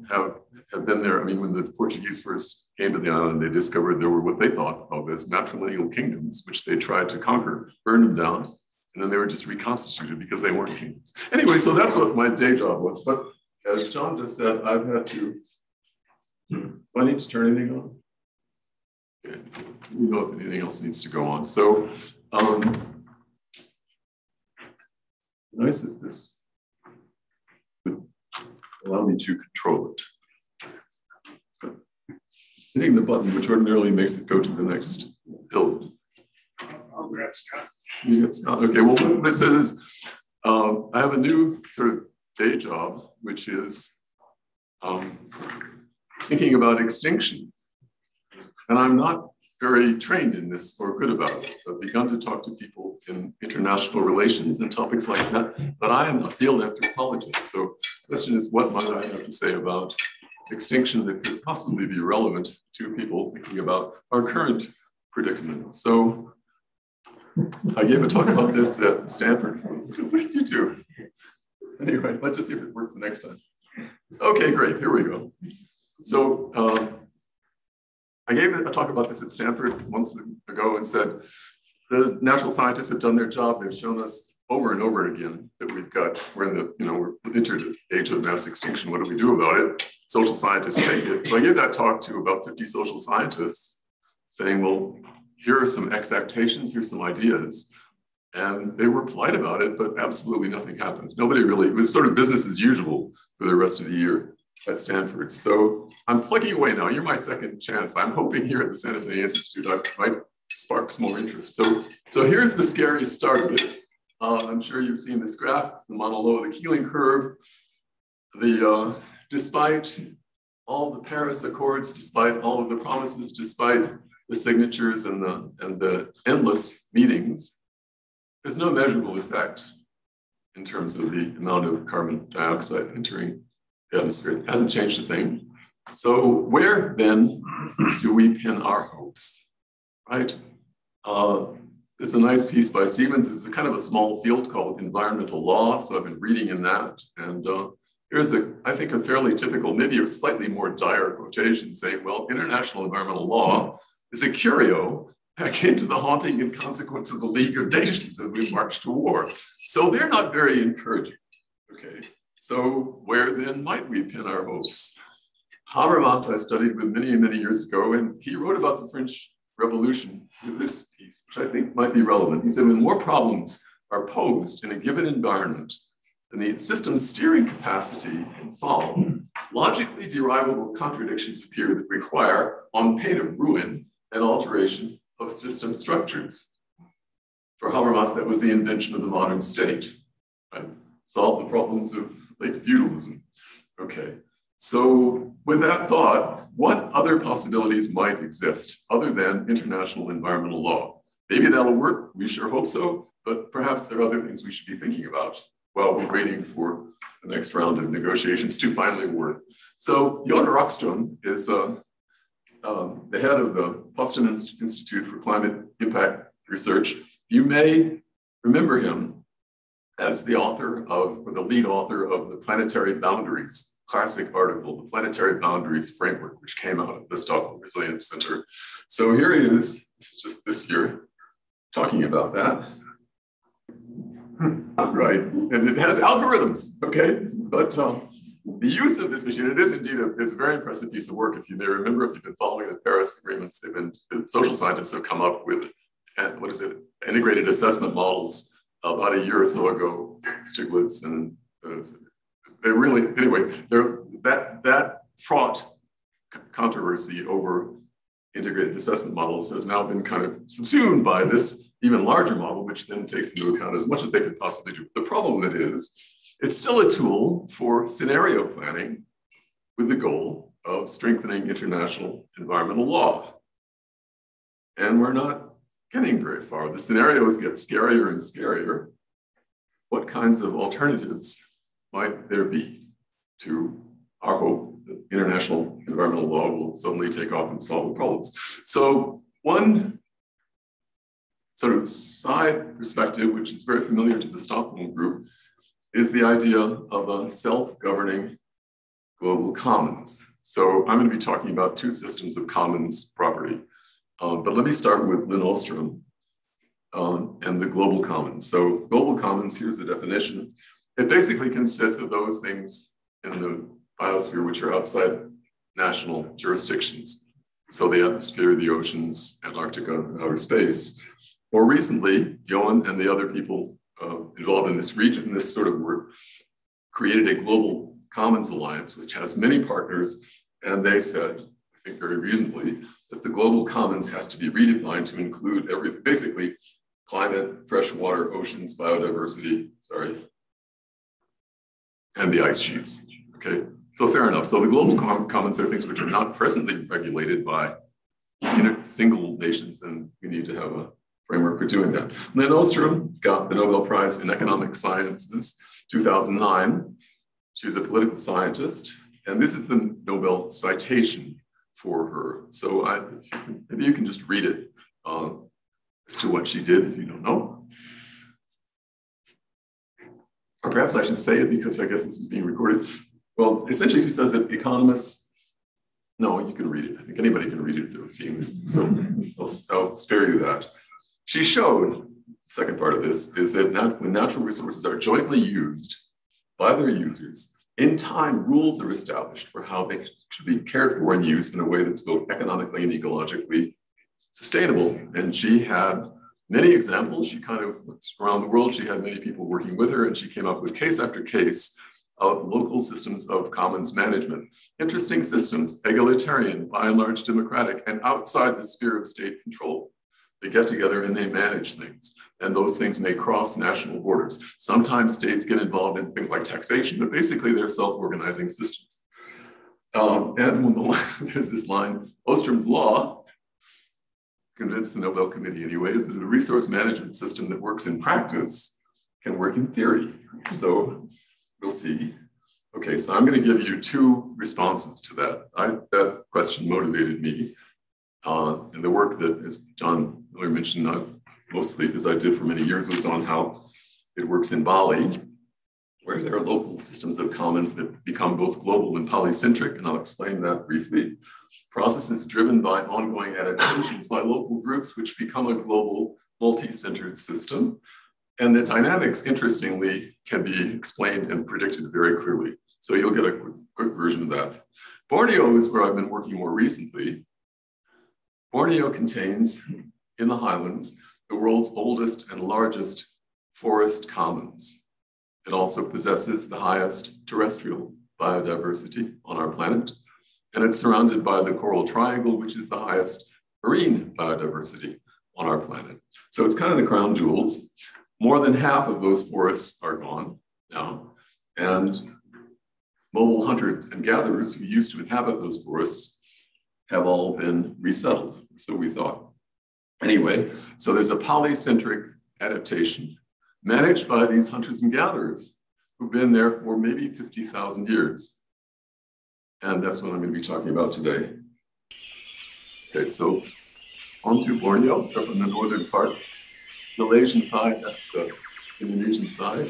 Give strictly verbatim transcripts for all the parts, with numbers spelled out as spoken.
have, have been there. I mean, when the Portuguese first came to the island, they discovered there were what they thought of as matrilineal kingdoms, which they tried to conquer, burned them down, and then they were just reconstituted because they weren't kingdoms. Anyway, so that's what my day job was. But as John just said, I've had to, do I need to turn anything on? Okay, let me know if anything else needs to go on. So, um, nice if this would allow me to control it. So, hitting the button, which ordinarily makes it go to the next build. I'll grab Scott. You get Scott. Okay, well, what this is, um, I have a new sort of day job, which is um, thinking about extinction. And I'm not very trained in this or good about it. I've begun to talk to people in international relations and topics like that, but I am a field anthropologist. So the question is, what might I have to say about extinction that could possibly be relevant to people thinking about our current predicament? So I gave a talk about this at Stanford. What did you do? Anyway, let's just see if it works the next time. Okay, great, here we go. So, uh, I gave a talk about this at Stanford months ago and said, the natural scientists have done their job. They've shown us over and over again that we've got, we're in the, you know, we're entered the age of mass extinction. What do we do about it? Social scientists take it. So I gave that talk to about fifty social scientists saying, well, here are some exactations, here's some ideas. And they were polite about it, but absolutely nothing happened. Nobody really, it was sort of business as usual for the rest of the year at Stanford. So I'm plugging away now. You're my second chance. I'm hoping here at the San Antonio Institute I might spark some more interest. So, so here's the scariest start of it. Uh, I'm sure you've seen this graph, the Mauna Loa, the Keeling curve. The, uh, despite all the Paris Accords, despite all of the promises, despite the signatures and the, and the endless meetings, there's no measurable effect in terms of the amount of carbon dioxide entering the atmosphere. It hasn't changed a thing. So where then do we pin our hopes, right? Uh, there's a nice piece by Stevens. It's a kind of a small field called environmental law. So I've been reading in that. And uh, here's a, I think, a fairly typical, maybe a slightly more dire quotation saying, well, international environmental law is a curio back into the haunting and consequence of the League of Nations as we march to war. So they're not very encouraging, okay? So where then might we pin our hopes? Habermas I studied with many, many years ago, and he wrote about the French Revolution with this piece, which I think might be relevant. He said, when more problems are posed in a given environment than the system's steering capacity can solve, logically derivable contradictions appear that require, on pain of ruin, an alteration of system structures. For Habermas, that was the invention of the modern state, right? Solve the problems of late feudalism. Okay, so with that thought, what other possibilities might exist other than international environmental law? Maybe that'll work, we sure hope so, but perhaps there are other things we should be thinking about while we're waiting for the next round of negotiations to finally work. So Jon Rockström is uh, um, the head of the Potsdam Institute for Climate Impact Research. You may remember him as the author of, or the lead author of the Planetary Boundaries classic article, the Planetary Boundaries Framework, which came out of the Stockholm Resilience Center. So here he is, this is just this year, talking about that. Right, and it has algorithms, okay? But um, the use of this machine, it is indeed a, it's a very impressive piece of work. If you may remember, if you've been following the Paris agreements, they've been, the social scientists have come up with, what is it, integrated assessment models about a year or so ago, Stiglitz, and uh, they really, anyway, that, that fraught controversy over integrated assessment models has now been kind of subsumed by this even larger model, which then takes into account as much as they could possibly do. The problem with it is, it's still a tool for scenario planning with the goal of strengthening international environmental law. And we're not getting very far. The scenarios get scarier and scarier. What kinds of alternatives might there be to our hope that international environmental law will suddenly take off and solve the problems? So one sort of side perspective, which is very familiar to the Stockholm group, is the idea of a self-governing global commons. So I'm going to be talking about two systems of commons property. Uh, but let me start with Lynn Ostrom um, and the global commons. So global commons, here's the definition. It basically consists of those things in the biosphere which are outside national jurisdictions. So the atmosphere, the oceans, Antarctica, outer space. More recently, Johan and the other people uh, involved in this region, this sort of work, created a global commons alliance, which has many partners. And they said, I think very reasonably, that the global commons has to be redefined to include everything, basically climate, fresh water, oceans, biodiversity, sorry, and the ice sheets, okay? So fair enough. So the global com commons are things which are not presently regulated by you know, single nations, and we need to have a framework for doing that. Lynn Ostrom got the Nobel Prize in Economic Sciences, two thousand nine. She was a political scientist, and this is the Nobel citation for her. So I, maybe you can just read it uh, as to what she did if you don't know. Or perhaps I should say it because I guess this is being recorded. Well, essentially she says that economists, no, you can read it. I think anybody can read it if they're seeing this. So I'll, I'll spare you that. She showed, the second part of this, is that nat when natural resources are jointly used by their users, in time, rules are established for how they should be cared for and used in a way that's both economically and ecologically sustainable. And she had many examples. She kind of went around the world. She had many people working with her, and she came up with case after case of local systems of commons management. Interesting systems, egalitarian, by and large democratic, and outside the sphere of state control. They get together and they manage things. And those things may cross national borders. Sometimes states get involved in things like taxation, but basically they're self-organizing systems. Um, and when the, there's this line, Ostrom's law, convinced the Nobel Committee anyways, that a resource management system that works in practice can work in theory. So we'll see. Okay, so I'm gonna give you two responses to that. I, that question motivated me. Uh, and the work that, as John Miller mentioned, uh, mostly as I did for many years, was on how it works in Bali, where there are local systems of commons that become both global and polycentric, and I'll explain that briefly. Processes driven by ongoing adaptations by local groups, which become a global, multi-centered system. And the dynamics, interestingly, can be explained and predicted very clearly. So you'll get a quick, quick version of that. Borneo is where I've been working more recently. Borneo contains, in the highlands, the world's oldest and largest forest commons. It also possesses the highest terrestrial biodiversity on our planet, and it's surrounded by the Coral Triangle, which is the highest marine biodiversity on our planet. So it's kind of the crown jewels. More than half of those forests are gone now, and mobile hunters and gatherers who used to inhabit those forests have all been resettled, so we thought. Anyway, so there's a polycentric adaptation managed by these hunters and gatherers who've been there for maybe fifty thousand years. And that's what I'm going to be talking about today. Okay, so on to Borneo, up in the northern part. Malaysian side, that's the Indonesian side.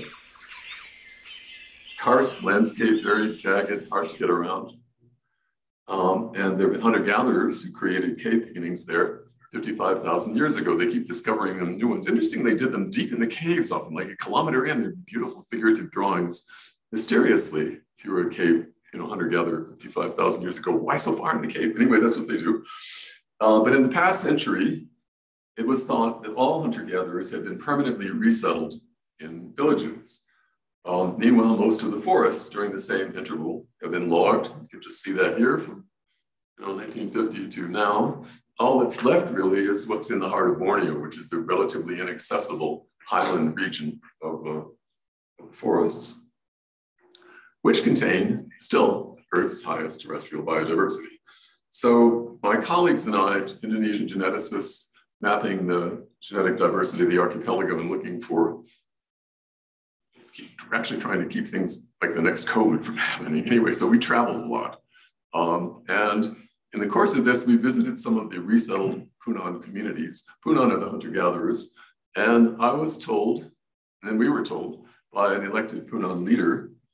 Karst landscape, very jagged, hard to get around. Um, and there have been hunter-gatherers who created cave paintings there fifty-five thousand years ago. They keep discovering them new ones. Interesting, they did them deep in the caves, often like a kilometer in. They're beautiful figurative drawings. Mysteriously, if you were a cave, you know, hunter-gatherer fifty-five thousand years ago, why so far in the cave? Anyway, that's what they do. Uh, but in the past century, it was thought that all hunter-gatherers had been permanently resettled in villages. Um, meanwhile, most of the forests during the same interval have been logged. You can just see that here from you know, nineteen fifty to now. All that's left really is what's in the heart of Borneo, which is the relatively inaccessible highland region of, uh, of forests, which contain still Earth's highest terrestrial biodiversity. So my colleagues and I, Indonesian geneticists, mapping the genetic diversity of the archipelago and looking for We're actually trying to keep things like the next COVID from happening. Anyway, so we traveled a lot. Um, and in the course of this, we visited some of the resettled Punan communities. Punan are the hunter-gatherers. And I was told, and we were told by an elected Punan leader,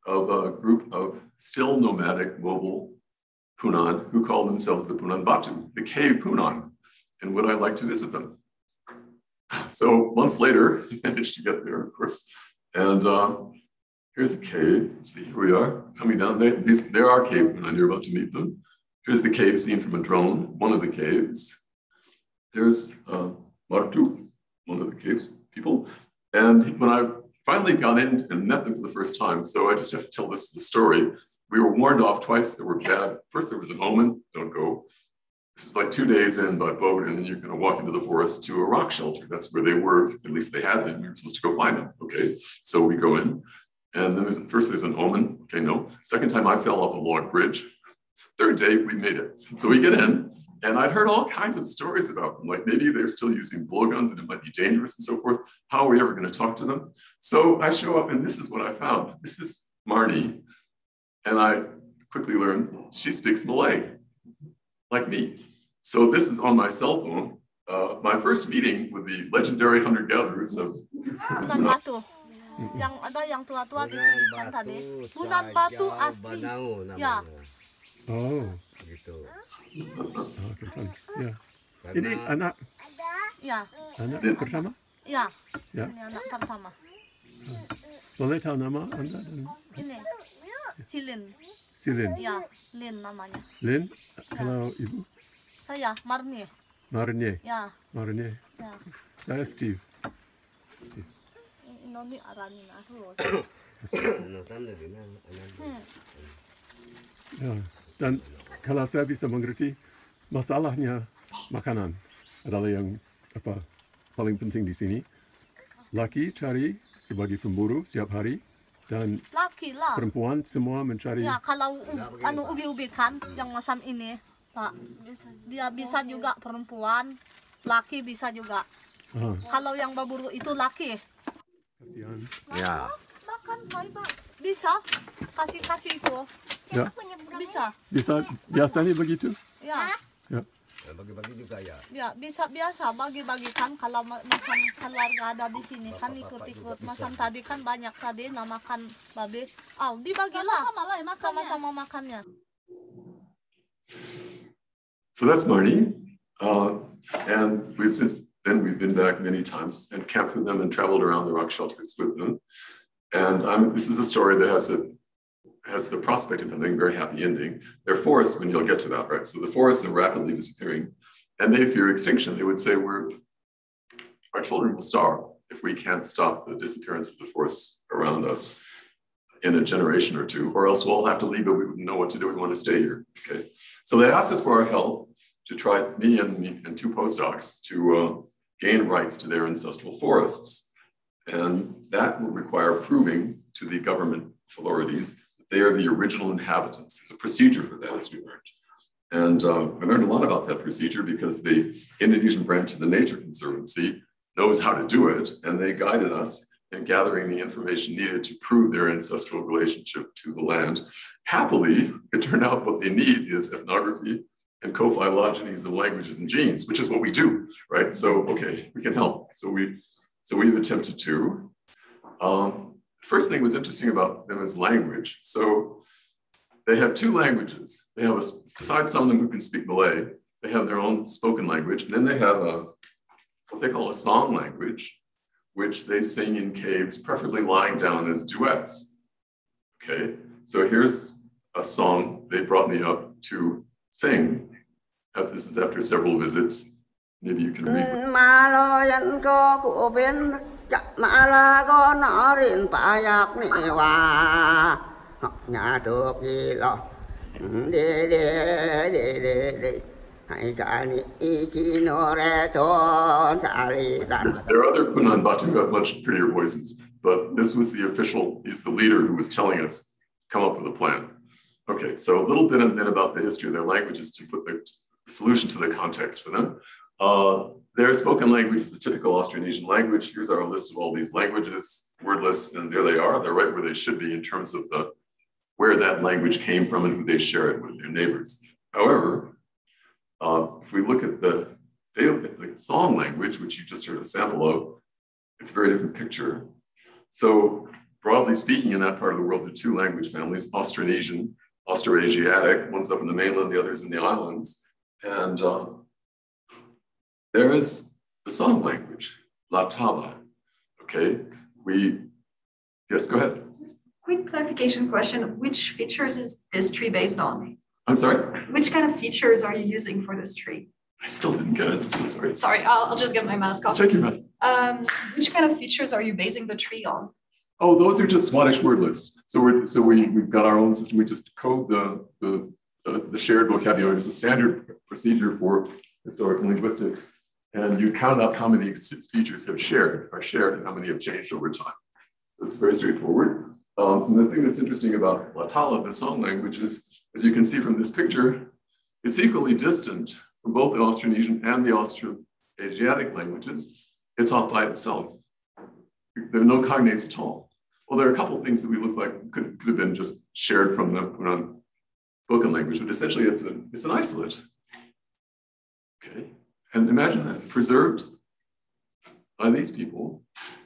of a group of still nomadic mobile Punan who call themselves the Punan Batu, the Cave Punan, and would I like to visit them? So months later, I managed to get there, of course, and uh, here's a cave. See, here we are coming down. There, these, there are Cave Punan. You're about to meet them. Here's the cave seen from a drone, one of the caves. There's uh, Martu, one of the caves people. And when I finally got in and met them for the first time, so I just have to tell this the story. We were warned off twice that were bad. First, there was an omen, don't go. This is like two days in by boat, and then you're going to walk into the forest to a rock shelter. That's where they were, at least they had been. We were supposed to go find them, okay? So we go in, and then there's, first there's an omen, okay, no. Second time I fell off a log bridge. Third day, we made it. So we get in, and I'd heard all kinds of stories about them, like maybe they're still using blowguns and it might be dangerous and so forth. How are we ever going to talk to them? So I show up, and this is what I found. This is Marnie, and I quickly learned she speaks Malay, like me. So this is on my cell phone. Uh, my first meeting with the legendary hunter-gatherers of Punan Batu. Yang ada yang tua-tua di sini kan tadi. Punan Batu asli. Ya. Oh, gitu. Oh, ya. Ini anak. Ya. Anak pertama? Ya. Ya. Ini anak pertama. Boleh tahu nama Anda? Ini. Silin. Silin. Ya, Lin namanya. Lin? Kalau ibu? Saya Marnie. Marnie. Ya. Marnie. Ya. Saya Steve. Steve. Ini aranin aku. Ya. Dan kalau saya bisa mengerti, masalahnya makanan adalah yang apa paling penting di sini. Laki cari sebagai pemburu setiap hari, dan laki lah. Perempuan semua mencari. Ya, kalau anu ubi-ubi kan yang macam ini, Pak. Dia bisa juga perempuan, laki bisa juga. Aha. Kalau yang berburu itu laki. Kasihan. Ya. Makan, Pak. Bisa. Kasih-kasih itu. Ya. Bisa. Bisa biasanya begitu? Ya. Ya. Bagi-bagi juga ya. Ya, bisa biasa bagi-bagikan kalau macam keluarga ada di sini kan ikut-ikut. Macam tadi kan banyak tadi namakan babi. Oh, dibagilah sama-sama makannya. So that's Marnie. Uh, and we've since then we've been back many times and camped with them and traveled around the rock shelters with them. And I'm, this is a story that has a has the prospect of having a very happy ending. They're forests when you'll get to that, right? So the forests are rapidly disappearing, and they fear extinction. They would say, we're, our children will starve if we can't stop the disappearance of the forests around us in a generation or two, or else we'll have to leave, but we wouldn't know what to do. We want to stay here, okay? So they asked us for our help to try, me and, me and two postdocs, to uh, gain rights to their ancestral forests. And that will require proving to the government authorities they are the original inhabitants. There's a procedure for that, as we learned. And uh, we learned a lot about that procedure because the Indonesian branch of the Nature Conservancy knows how to do it, and they guided us in gathering the information needed to prove their ancestral relationship to the land. Happily, it turned out what they need is ethnography and co-phylogenies of languages and genes, which is what we do, right? So, okay, we can help. So, we, so we've attempted to. Um, First thing was interesting about them is language. So they have two languages. They have, a, besides some of them who can speak Malay, they have their own spoken language. And then they have a, what they call a song language, which they sing in caves, preferably lying down as duets. Okay, so here's a song they brought me up to sing. This is after several visits. Maybe you can read it. Chặt mà là con nó riêng phải giặc nị hòa học nhà được gì lo đi đi đi đi đi hãy cả nị khi nó ra trốn xa lì đàn. There are other Punan Batu who have much prettier voices, but this was the official, he's the leader who was telling us, come up with a plan. Okay, so a little bit then about the history of their languages to put the solution to the context for them. Uh, Their spoken language is the typical Austronesian language. Here's our list of all these languages, wordless, and there they are. They're right where they should be in terms of the where that language came from and who they share it with their neighbors. However, uh, if we look at the, the song language, which you just heard a sample of, it's a very different picture. So broadly speaking, in that part of the world, there are two language families, Austronesian, Austroasiatic, one's up in the mainland, the other's in the islands. And uh, there is the song language, La Tala, okay? We, yes, go ahead. Just quick clarification question. Which features is this tree based on? I'm sorry? Which kind of features are you using for this tree? I still didn't get it, I'm so sorry. Sorry, I'll, I'll just get my mask off. Check your mask. Um, which kind of features are you basing the tree on? Oh, those are just Swannish word lists. So we're so we we've got our own system. We just code the the the, the shared vocabulary. It's a standard procedure for historical linguistics, and you count up how many features have shared are shared and how many have changed over time. So it's very straightforward. Um, and the thing that's interesting about La Tala, the song language, is, as you can see from this picture, it's equally distant from both the Austronesian and the Austroasiatic languages. It's off by itself. There are no cognates at all. Well, there are a couple of things that we look like could, could have been just shared from the Punan spoken language, but essentially it's, a, it's an isolate. Okay, and imagine that, preserved by these people.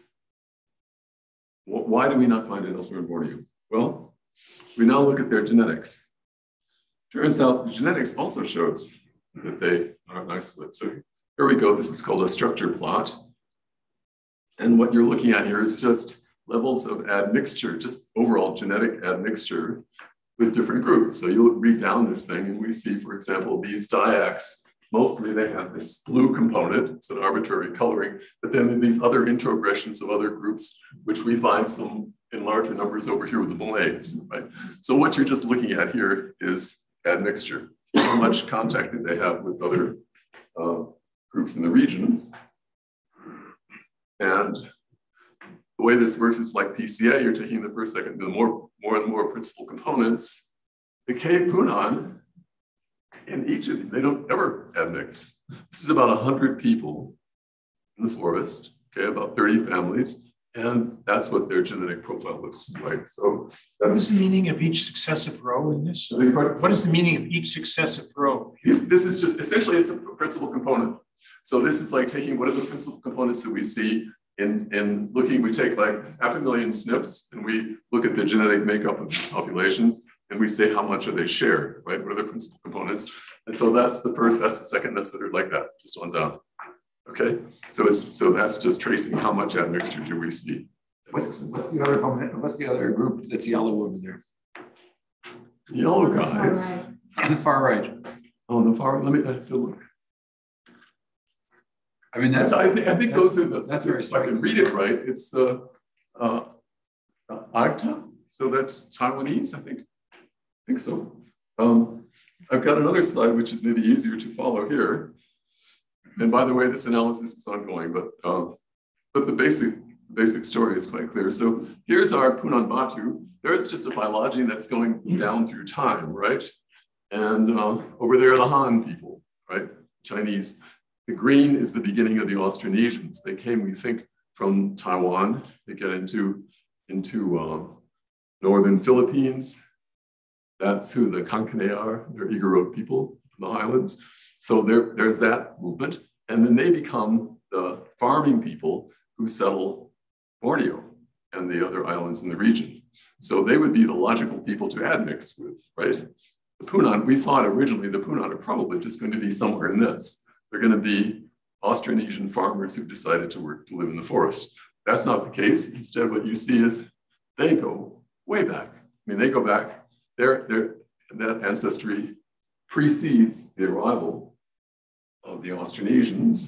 Why do we not find it elsewhere in Borneo? Well, we now look at their genetics. Turns out the genetics also shows that they are an isolate. So here we go, this is called a structure plot. And what you're looking at here is just levels of admixture, just overall genetic admixture with different groups. So you'll read down this thing and we see, for example, these dyacs, mostly they have this blue component, it's an arbitrary coloring, but then in these other introgressions of other groups, which we find some in larger numbers over here with the Malays, right? So what you're just looking at here is admixture. How much contact did they have with other uh, groups in the region? And the way this works, it's like P C A, you're taking the first, second, the more, more and more principal components. The Cave Punan, in each of them, they don't ever admix. This is about one hundred people in the forest, okay, about thirty families, and that's what their genetic profile looks like. So that's What is the meaning of each successive row in this? What is the meaning of each successive row? This, this is just, essentially it's a principal component. So this is like taking what are the principal components that we see in, in looking, we take like half a million S N Ps and we look at the genetic makeup of the populations and we say how much are they shared, right? What are the principal components? And so that's the first, that's the second, that's the third, like that, just on down. Okay, so it's so that's just tracing how much admixture do we see. What's, what's the other component? What's the other group that's yellow over there? Yellow guys. On the far right. On the far right, let me I have to look. I mean, that's, I, th I think those are the, that's very if I can read it right, it's the uh, uh, Agta, so that's Taiwanese, I think. I think so. Um, I've got another slide, which is maybe easier to follow here. And by the way, this analysis is ongoing, but um, but the basic basic story is quite clear. So here's our Punan Batu. There's just a phylogeny that's going down through time, right? And uh, over there are the Han people, right? Chinese. The green is the beginning of the Austronesians. They came, we think, from Taiwan. They get into into uh, northern Philippines. That's who the Kankane are. They're Igorot people from the highlands. So there, there's that movement. And then they become the farming people who settle Borneo and the other islands in the region. So they would be the logical people to admix with, right? The Punan, we thought originally the Punan are probably just going to be somewhere in this. They're going to be Austronesian farmers who've decided to work to live in the forest. That's not the case. Instead, what you see is they go way back. I mean, they go back. They're, they're, that ancestry precedes the arrival of the Austronesians.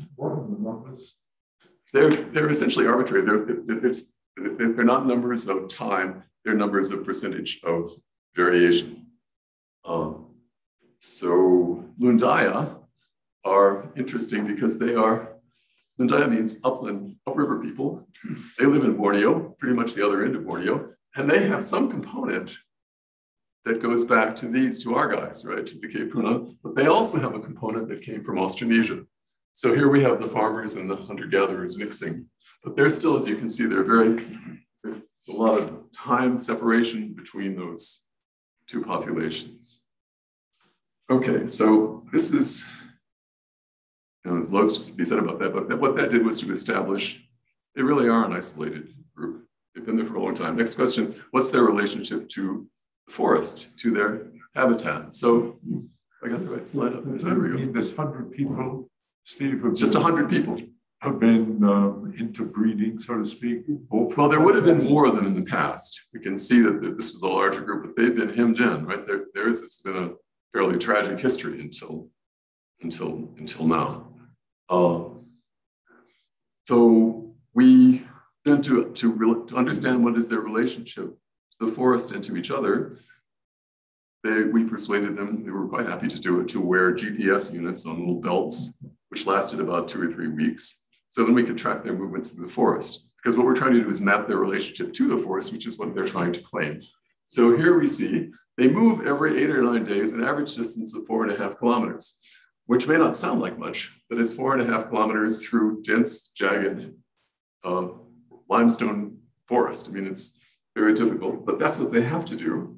They're, they're essentially arbitrary. They're, it's, they're not numbers of time, they're numbers of percentage of variation. Um, so Lundaya are interesting because they are, Lundaya means upland, upriver people. They live in Borneo, pretty much the other end of Borneo, and they have some component that goes back to these, to our guys, right, to the Cave Punan, but they also have a component that came from Austronesia. So here we have the farmers and the hunter-gatherers mixing, but they're still, as you can see, they're very, there's a lot of time separation between those two populations. Okay, so this is, you know, there's loads to be said about that, but what that did was to establish, they really are an isolated group. They've been there for a long time. Next question, what's their relationship to the forest, to their habitat? So I got the right slide up. There we go. This hundred people, Steve, have Just a hundred people. have been um, into breeding, so to speak. Well, there would have been more of them in the past. We can see that this was a larger group, but they've been hemmed in, right? There, there is it's been a fairly tragic history until, until, until now. Uh, so we then to to, re to understand what is their relationship to the forest and to each other, they, we persuaded them, they were quite happy to do it, to wear G P S units on little belts, which lasted about two or three weeks. So then we could track their movements through the forest. Because what we're trying to do is map their relationship to the forest, which is what they're trying to claim. So here we see they move every eight or nine days, an average distance of four and a half kilometers, which may not sound like much, but it's four and a half kilometers through dense, jagged uh, limestone forest. I mean, it's very difficult, but that's what they have to do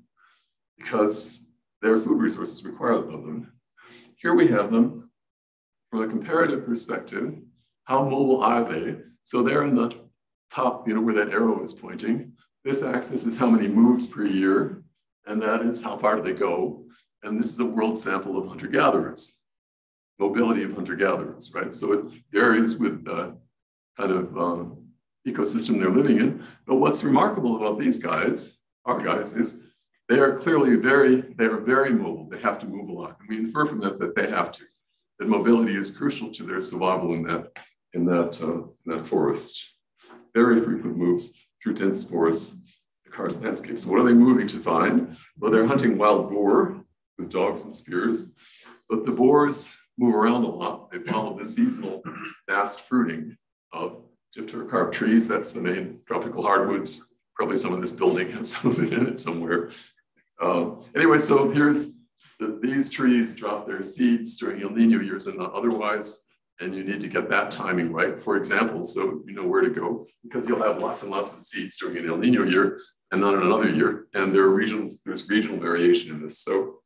because their food resources require it of them. Here we have them from a comparative perspective. How mobile are they? So they're in the top, you know, where that arrow is pointing. This axis is how many moves per year, and that is how far do they go. And this is a world sample of hunter-gatherers, mobility of hunter-gatherers, right? So it varies with the kind of um, ecosystem they're living in. But what's remarkable about these guys, our guys, is they are clearly very, they are very mobile. They have to move a lot. And we infer from that that they have to, that mobility is crucial to their survival in that, in that, uh, in that forest. Very frequent moves through dense forests, the karst landscape. So what are they moving to find? Well, they're hunting wild boar with dogs and spears, but the boars move around a lot. They follow the seasonal fast fruiting of dipterocarp trees. That's the main tropical hardwoods. Probably some of this building has some of it in it somewhere. Uh, anyway, so here's the, these trees drop their seeds during El Nino years and not otherwise. And you need to get that timing right, for example, so you know where to go, because you'll have lots and lots of seeds during an El Nino year and not in another year. And there are regions, there's regional variation in this. So,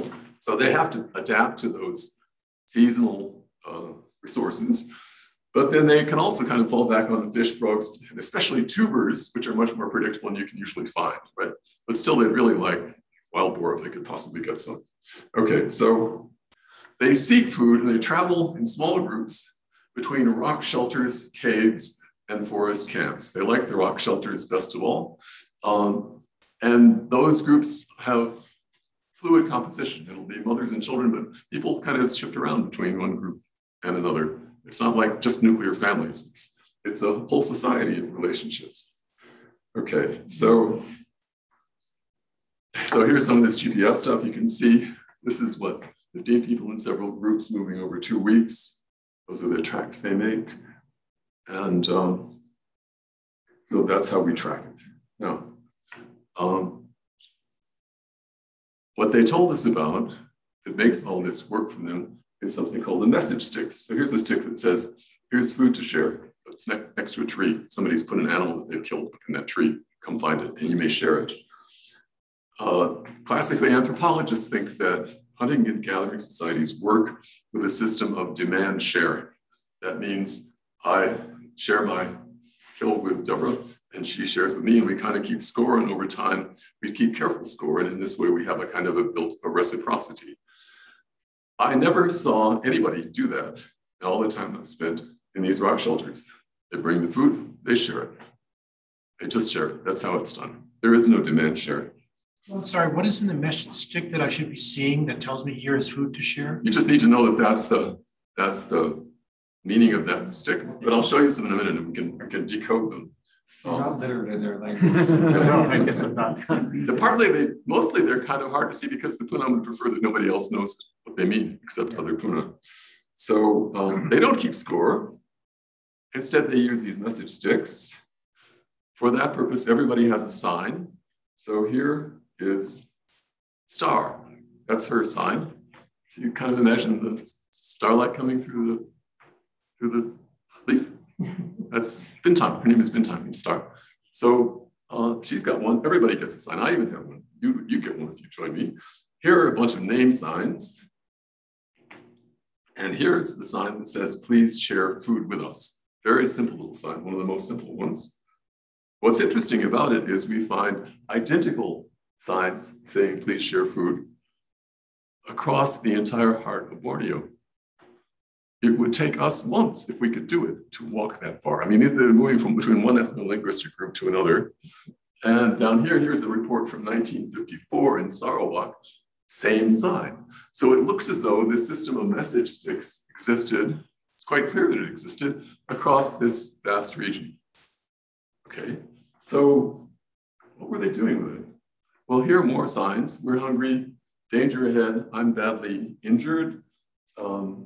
so they have to adapt to those seasonal uh, resources, but then they can also kind of fall back on fish, frogs, and especially tubers, which are much more predictable and you can usually find, right? But still, they really like wild boar if they could possibly get some. Okay, so they seek food and they travel in small groups between rock shelters, caves, and forest camps. They like the rock shelters best of all. Um, and those groups have fluid composition. It'll be mothers and children, but people kind of shift around between one group and another. It's not like just nuclear families. It's, it's a whole society of relationships. Okay, so, so here's some of this G P S stuff. You can see this is what fifteen people in several groups moving over two weeks. Those are the tracks they make. And um, so that's how we track it. Now, um, what they told us about that makes all this work for them is something called the message sticks. So here's a stick that says, here's food to share. It's ne next to a tree. Somebody's put an animal that they've killed in that tree. Come find it and you may share it. Uh, classically, anthropologists think that hunting and gathering societies work with a system of demand sharing. That means I share my kill with Deborah and she shares with me and we kind of keep score, and over time we keep careful score, and in this way we have a kind of a built a reciprocity. I never saw anybody do that in all the time I spent in these rock shelters. They bring the food, they share it. They just share it. That's how it's done. There is no demand sharing. I'm sorry, what is in the message stick that I should be seeing that tells me here is food to share? You just need to know that that's the, that's the meaning of that stick. But I'll show you some in a minute and we can, we can decode them. They're not literate in their language. No, I guess I'm not. Partly, they, mostly they're kind of hard to see because the Punan would prefer that nobody else knows what they mean except other Punan. So um, they don't keep score. Instead, they use these message sticks. For that purpose, everybody has a sign. So here is star. That's her sign. You kind of imagine the starlight coming through the through the leaf. That's Bintan. Her name is Bintan, star. So uh, she's got one. Everybody gets a sign. I even have one. You, you get one if you join me. Here are a bunch of name signs. And here's the sign that says, please share food with us. Very simple little sign, one of the most simple ones. What's interesting about it is we find identical signs saying, please share food across the entire heart of Borneo. It would take us months, if we could do it, to walk that far. I mean, they're moving from between one ethno-linguistic group to another. And down here, here's a report from nineteen fifty-four in Sarawak, same sign. So it looks as though this system of message sticks existed. It's quite clear that it existed across this vast region. Okay, so what were they doing with it? Well, here are more signs. We're hungry, danger ahead, I'm badly injured. Um,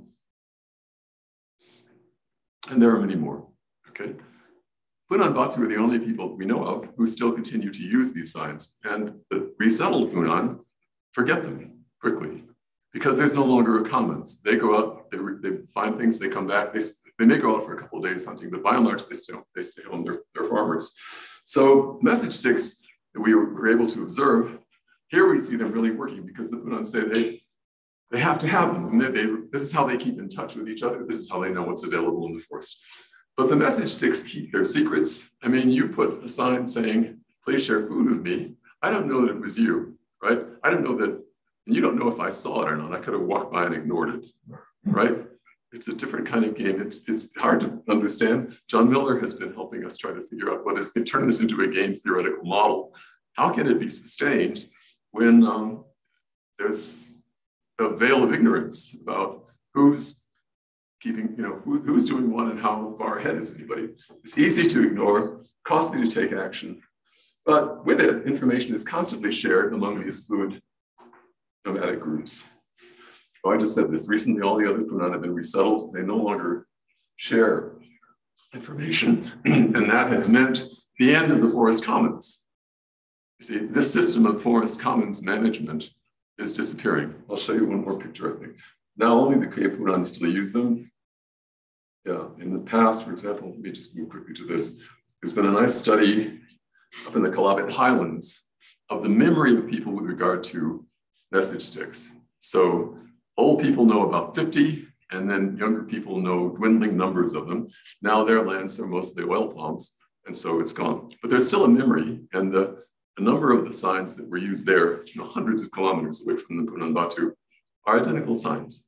and there are many more, okay? Punan Batu are the only people we know of who still continue to use these signs, and the resettled Punan forget them quickly because there's no longer a commons. They go out, they, they find things, they come back, they, they may go out for a couple of days hunting, but by and large, they stay, they stay home, they're, they're farmers. So message sticks that we were able to observe, here we see them really working because the Punan say they, they have to have them. And they, they, this is how they keep in touch with each other. This is how they know what's available in the forest. But the message sticks keep their secrets. I mean, you put a sign saying, please share food with me. I don't know that it was you, right? I don't know that, and you don't know if I saw it or not. I could have walked by and ignored it, right? It's a different kind of game. It's, it's hard to understand. John Miller has been helping us try to figure out what is, turn this into a game theoretical model. How can it be sustained when um, there's a veil of ignorance about who's keeping, you know, who, who's doing what and how far ahead is anybody? It's easy to ignore, costly to take action, but with it, information is constantly shared among these fluid nomadic groups. Oh, I just said this, recently all the other Punan have been resettled. They no longer share information, and that has meant the end of the forest commons. You see, this system of forest commons management is disappearing. I'll show you one more picture, I think. Now only the Cave Punan still use them. Yeah, in the past, for example, let me just move quickly to this. There's been a nice study up in the Kalabit Highlands of the memory of people with regard to message sticks. So old people know about fifty, and then younger people know dwindling numbers of them. Now their lands are mostly oil palms, and so it's gone. But there's still a memory, and the, the number of the signs that were used there, you know, hundreds of kilometers away from the Punan Batu, are identical signs.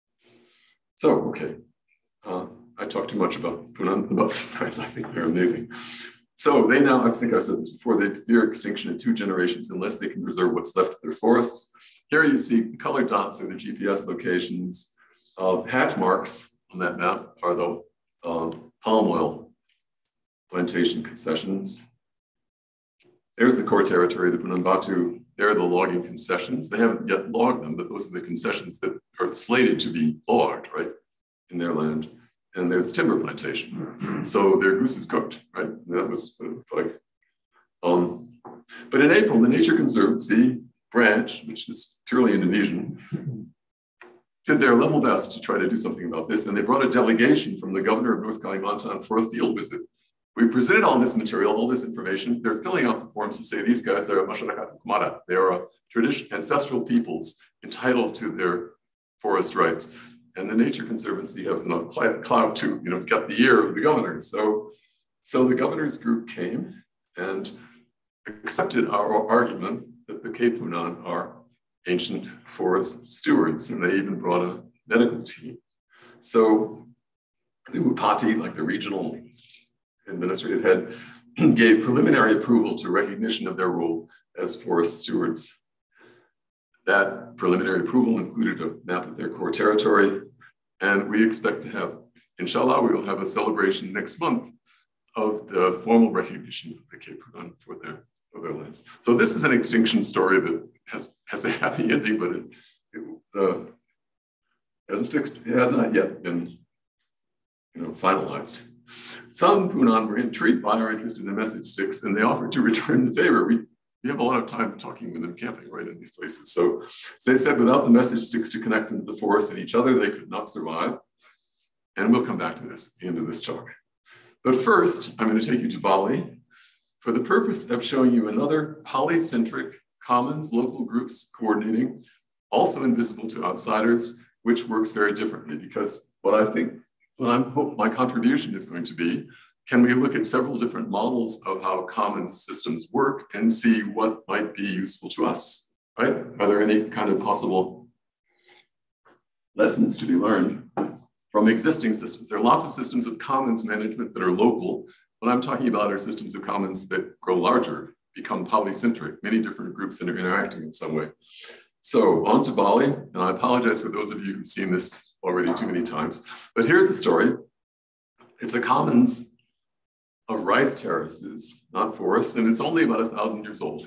So, okay, uh, I talked too much about Punan, about the signs. I think they're amazing. So they now, I think I've said this before, they fear extinction in two generations unless they can preserve what's left of their forests. Here you see colored dots are the G P S locations. Uh, hatch marks on that map are the uh, palm oil plantation concessions. There's the core territory, the Punan Batu. There are the logging concessions. They haven't yet logged them, but those are the concessions that are slated to be logged, right, in their land. And there's timber plantation. So their goose is cooked, right? And that was like, um, but in April, the Nature Conservancy branch, which is purely Indonesian, did their level best to try to do something about this. And they brought a delegation from the governor of North Kalimantan for a field visit. We presented all this material, all this information. They're filling out the forms to say these guys are masyarakat hukumada. They are a tradition, ancestral peoples entitled to their forest rights. And the Nature Conservancy has enough clout to, you know, get the ear of the governor. So, so the governor's group came and accepted our argument that the Cave Punan are ancient forest stewards, and they even brought a medical team. So the Bupati, like the regional administrative head, gave preliminary approval to recognition of their role as forest stewards. That preliminary approval included a map of their core territory, and we expect to have, inshallah, we will have a celebration next month of the formal recognition of the Cave Punan for their, for their lands. So this is an extinction story that has, has a happy ending, but it, it uh, hasn't fixed, it has not yet been, you know, finalized. Some Punan were intrigued by our interest in the message sticks, and they offered to return the favor. We, we have a lot of time talking with them, camping right in these places. So, so they said without the message sticks to connect into the forest and each other, they could not survive. And we'll come back to this at the end of this talk. But first, I'm going to take you to Bali for the purpose of showing you another polycentric commons, local groups coordinating, also invisible to outsiders, which works very differently, because what I think, what I hope my contribution is going to be, can we look at several different models of how common systems work and see what might be useful to us, right? Are there any kind of possible lessons to be learned from existing systems? There are lots of systems of commons management that are local. What I'm talking about are systems of commons that grow larger, become polycentric, many different groups that are interacting in some way. So on to Bali, and I apologize for those of you who've seen this already too many times, but here's the story. It's a commons of rice terraces, not forests, and it's only about a thousand years old.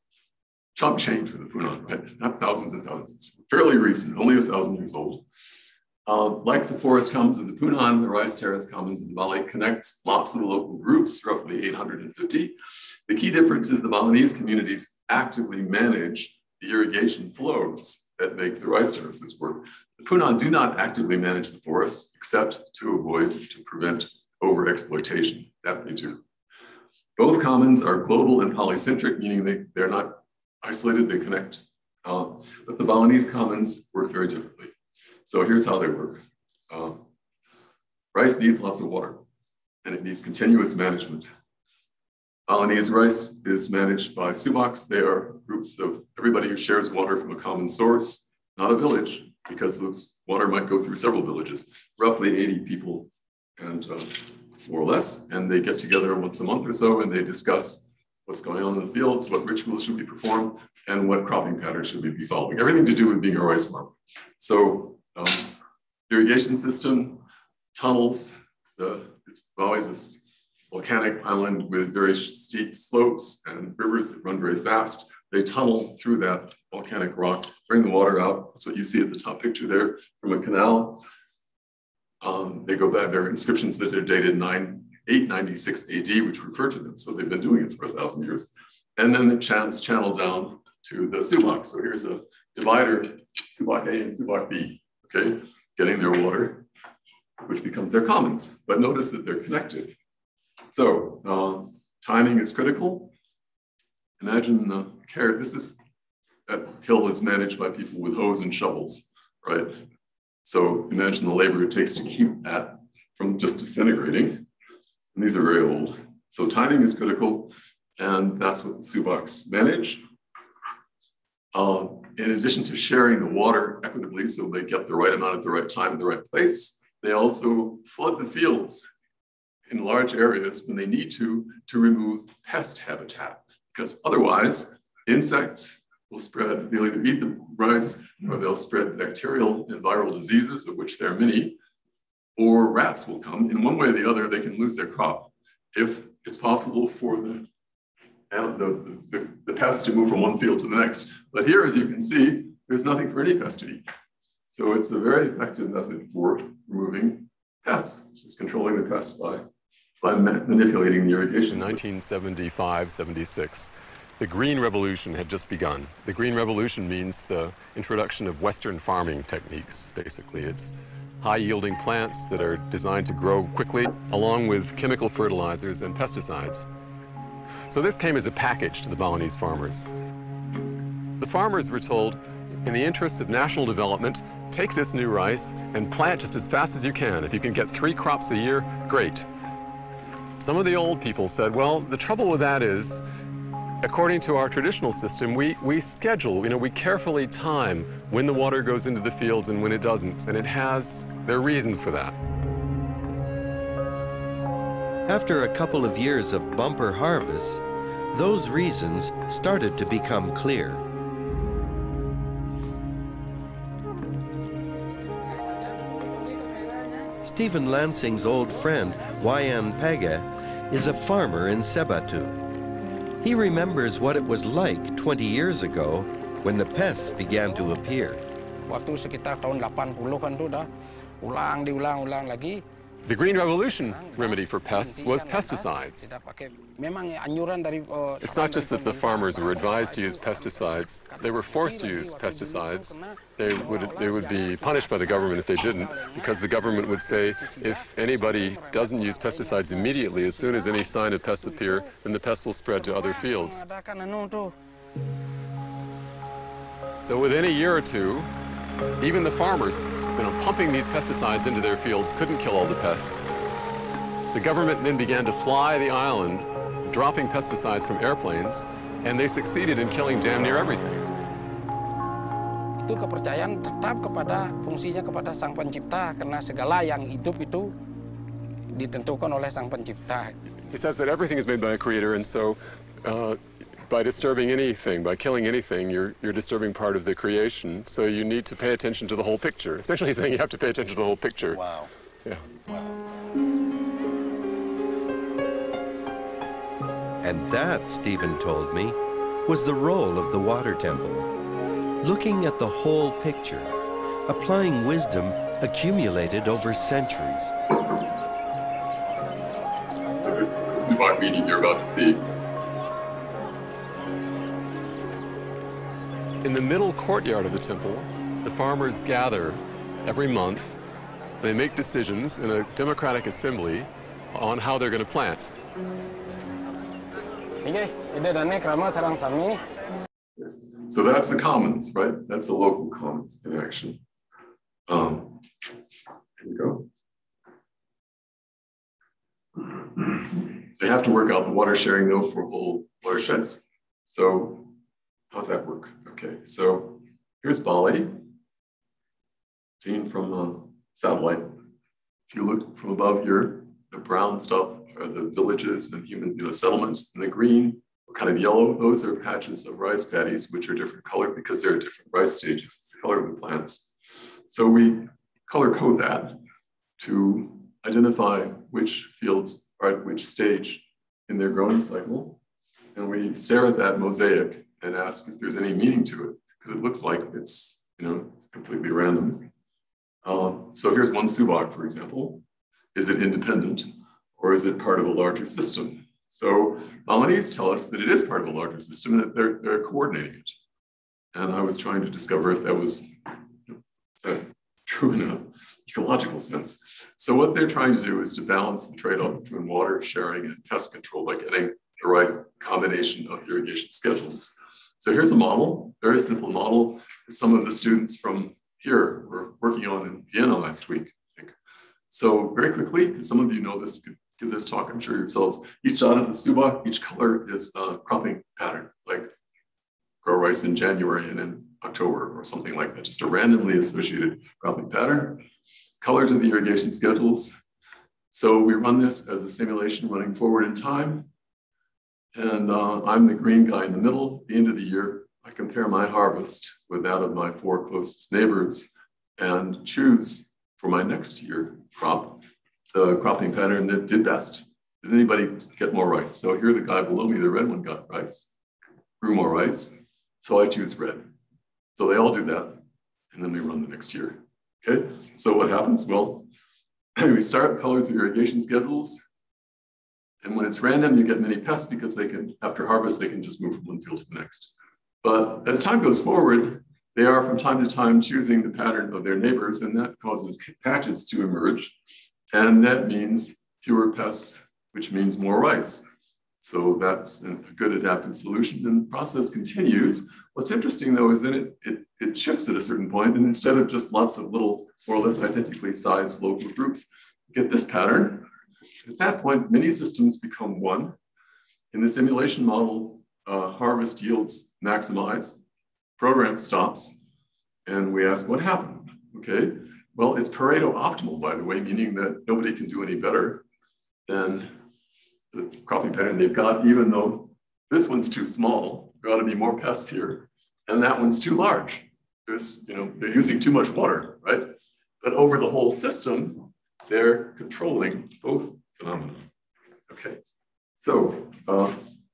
Chump change for the Punan, right? Not thousands and thousands, it's fairly recent, only a thousand years old. Uh, like the forest commons of the Punan, the rice terrace commons of the Bali connects lots of the local groups, roughly eight hundred fifty. The key difference is the Balinese communities actively manage the irrigation flows that make the rice terraces work. The Punan do not actively manage the forests except to avoid, to prevent overexploitation. That they do. Both commons are global and polycentric, meaning they, they're not isolated, they connect. Uh, but the Balinese commons work very differently. So here's how they work. Uh, rice needs lots of water, and it needs continuous management. Balinese rice is managed by subaks. They are groups of everybody who shares water from a common source, not a village, because this water might go through several villages, roughly eighty people and uh, more or less, and they get together once a month or so and they discuss what's going on in the fields, what rituals should be performed, and what cropping patterns should we be following. Everything to do with being a rice farmer. So um, irrigation system, tunnels, the, it's always this volcanic island with very steep slopes and rivers that run very fast. They tunnel through that volcanic rock, bring the water out. That's what you see at the top picture there from a canal. Um, they go back, there are inscriptions that are dated eight ninety-six A D, which refer to them. So they've been doing it for a thousand years. And then the chants channel down to the subak. So here's a divider, subak A and subak B, okay? Getting their water, which becomes their commons. But notice that they're connected. So uh, timing is critical. Imagine the carrot, this is, that hill is managed by people with hoes and shovels, right? So imagine the labor it takes to keep that from just disintegrating. And these are very old. So timing is critical, and that's what the subaks manage. Uh, in addition to sharing the water equitably so they get the right amount at the right time in the right place, they also flood the fields in large areas when they need to, to remove pest habitat, because otherwise insects will spread, they'll either eat the rice or they'll spread bacterial and viral diseases, of which there are many, or rats will come. In one way or the other, they can lose their crop. If it's possible for the, the, the, the pests to move from one field to the next. But here, as you can see, there's nothing for any pest to eat. So it's a very effective method for removing pests, just controlling the pests by, by ma manipulating the irrigation. nineteen seventy-five, seventy-six. The Green Revolution had just begun. The Green Revolution means the introduction of Western farming techniques, basically. It's high-yielding plants that are designed to grow quickly, along with chemical fertilizers and pesticides. So this came as a package to the Balinese farmers. The farmers were told, in the interests of national development, take this new rice and plant just as fast as you can. If you can get three crops a year, great. Some of the old people said, well, the trouble with that is, according to our traditional system, we, we schedule, you know, we carefully time when the water goes into the fields and when it doesn't, and it has, there are reasons for that. After a couple of years of bumper harvests, those reasons started to become clear. Stephen Lansing's old friend, Wayan Paga, is a farmer in Sebatu. He remembers what it was like twenty years ago when the pests began to appear. Waktu sekitar tahun delapan puluhan tuh dah ulang diulang-ulang lagi. The Green Revolution remedy for pests was pesticides. It's not just that the farmers were advised to use pesticides, they were forced to use pesticides. They would, they would be punished by the government if they didn't, because the government would say, if anybody doesn't use pesticides immediately, as soon as any sign of pests appear, then the pests will spread to other fields. So within a year or two, even the farmers, you know, pumping these pesticides into their fields couldn't kill all the pests. The government then began to fly the island, dropping pesticides from airplanes, and they succeeded in killing damn near everything. Itu kepercayaan tetap kepada fungsinya kepada Sang Pencipta, karena segala yang hidup itu ditentukan oleh Sang Pencipta. He says that everything is made by a creator, and so uh, by disturbing anything, by killing anything, you're, you're disturbing part of the creation. So you need to pay attention to the whole picture. Essentially saying you have to pay attention to the whole picture. Wow. Yeah. Wow. And that, Stephen told me, was the role of the water temple. Looking at the whole picture, applying wisdom accumulated over centuries. This is the Subak meeting you're about to see. In the middle courtyard of the temple, the farmers gather every month. They make decisions in a democratic assembly on how they're going to plant. Yes. So that's the commons, right? That's the local commons in action. Um, here we go. They have to work out the water sharing though for whole watersheds. So how's that work? Okay, so here's Bali, seen from a satellite. If you look from above here, the brown stuff are the villages and human you know, settlements, and the green, kind of yellow, those are patches of rice paddies, which are different colored because they're different rice stages. It's the color of the plants. So we color code that to identify which fields are at which stage in their growing cycle. And we stare at that mosaic and ask if there's any meaning to it, because it looks like it's, you know, it's completely random. Um, so here's one subak, for example. Is it independent or is it part of a larger system? So Balinese tell us that it is part of a larger system and that they're, they're coordinating it. And I was trying to discover if that was uh, true in an ecological sense. So what they're trying to do is to balance the trade-off between water sharing and pest control by getting the right combination of irrigation schedules. So here's a model, very simple model that some of the students from here were working on in Vienna last week, I think. So very quickly, because some of you know this, could give this talk, I'm sure yourselves, each dot is a subak, each color is a cropping pattern, like grow rice in January and in October or something like that, just a randomly associated cropping pattern. Colors are the irrigation schedules. So we run this as a simulation running forward in time. And uh, I'm the green guy in the middle. At the end of the year, I compare my harvest with that of my four closest neighbors and choose for my next year crop the cropping pattern that did best. Did anybody get more rice? So here the guy below me, the red one, got rice, grew more rice. So I choose red. So they all do that. And then we run the next year. Okay, so what happens? Well, we start colors of irrigation schedules. And when it's random, you get many pests because they can, after harvest, they can just move from one field to the next. But as time goes forward, they are from time to time choosing the pattern of their neighbors, and that causes patches to emerge. And that means fewer pests, which means more rice. So that's a good adaptive solution, and the process continues. What's interesting though is that it, it, it shifts at a certain point, and instead of just lots of little more or less identically sized local groups, you get this pattern. At that point, many systems become one. In the simulation model, uh, harvest yields maximize, program stops, and we ask what happened, okay? Well, it's Pareto optimal, by the way, meaning that nobody can do any better than the cropping pattern they've got, even though this one's too small, there ought to be more pests here, and that one's too large. There's, you know, they're using too much water, right? But over the whole system, they're controlling both phenomena. Okay, so uh,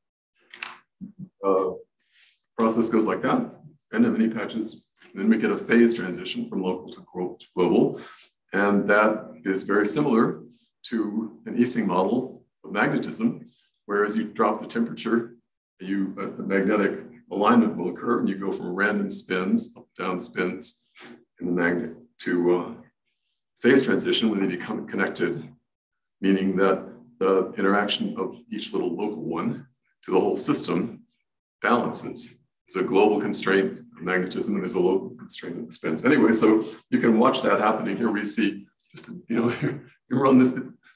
uh, process goes like that, and in many patches, then we get a phase transition from local to global, and that is very similar to an Ising model of magnetism, where as you drop the temperature, you uh, the magnetic alignment will occur, and you go from random spins, up down spins in the magnet to uh, phase transition when they become connected, meaning that the interaction of each little local one to the whole system balances. There's a global constraint of magnetism and there's a local constraint of the spins. Anyway, so you can watch that happening. Here we see just, you know, you run this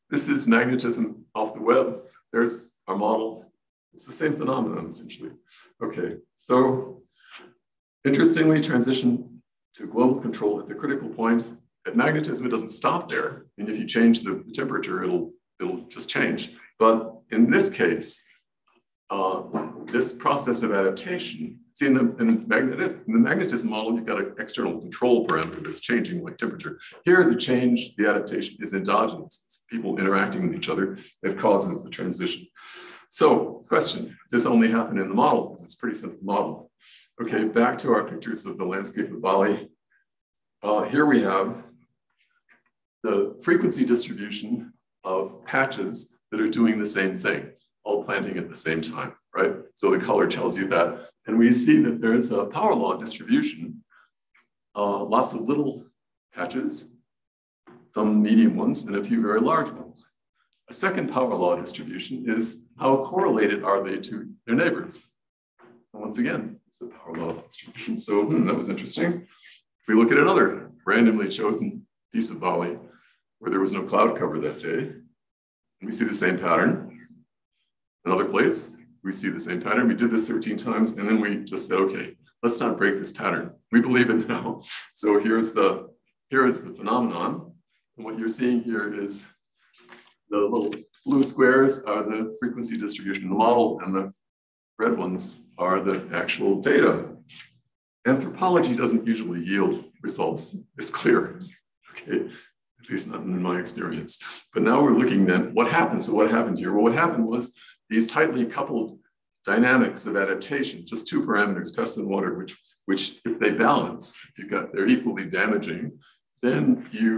this is magnetism off the web. There's our model. It's the same phenomenon, essentially. Okay, so interestingly, transition to global control at the critical point. At magnetism, it doesn't stop there. And if you change the temperature, it'll, it'll just change. But in this case, uh, this process of adaptation, see in the, in, the magnetism, in the magnetism model, you've got an external control parameter that's changing like temperature. Here, the change, the adaptation is endogenous. It's people interacting with each other that causes the transition. So, question, does this only happen in the model? Because it's a pretty simple model. Okay, back to our pictures of the landscape of Bali. Uh, here we have the frequency distribution of patches that are doing the same thing, all planting at the same time, right? So the color tells you that. And we see that there's a power law distribution, uh, lots of little patches, some medium ones, and a few very large ones. A second power law distribution is how correlated are they to their neighbors? And once again, it's a power law distribution. So hmm, that was interesting. We look at another randomly chosen piece of Bali where there was no cloud cover that day, and we see the same pattern. Another place, we see the same pattern. We did this thirteen times, and then we just said, okay, let's not break this pattern. We believe it now. So here's the, here is the phenomenon. And what you're seeing here is the little blue squares are the frequency distribution in the model, and the red ones are the actual data. Anthropology doesn't usually yield results. It's clear, okay? At least not in my experience. But now we're looking then, what happened? So what happened here? Well, what happened was these tightly coupled dynamics of adaptation, just two parameters, pests and water, which, which if they balance, if you've got, they're equally damaging, then you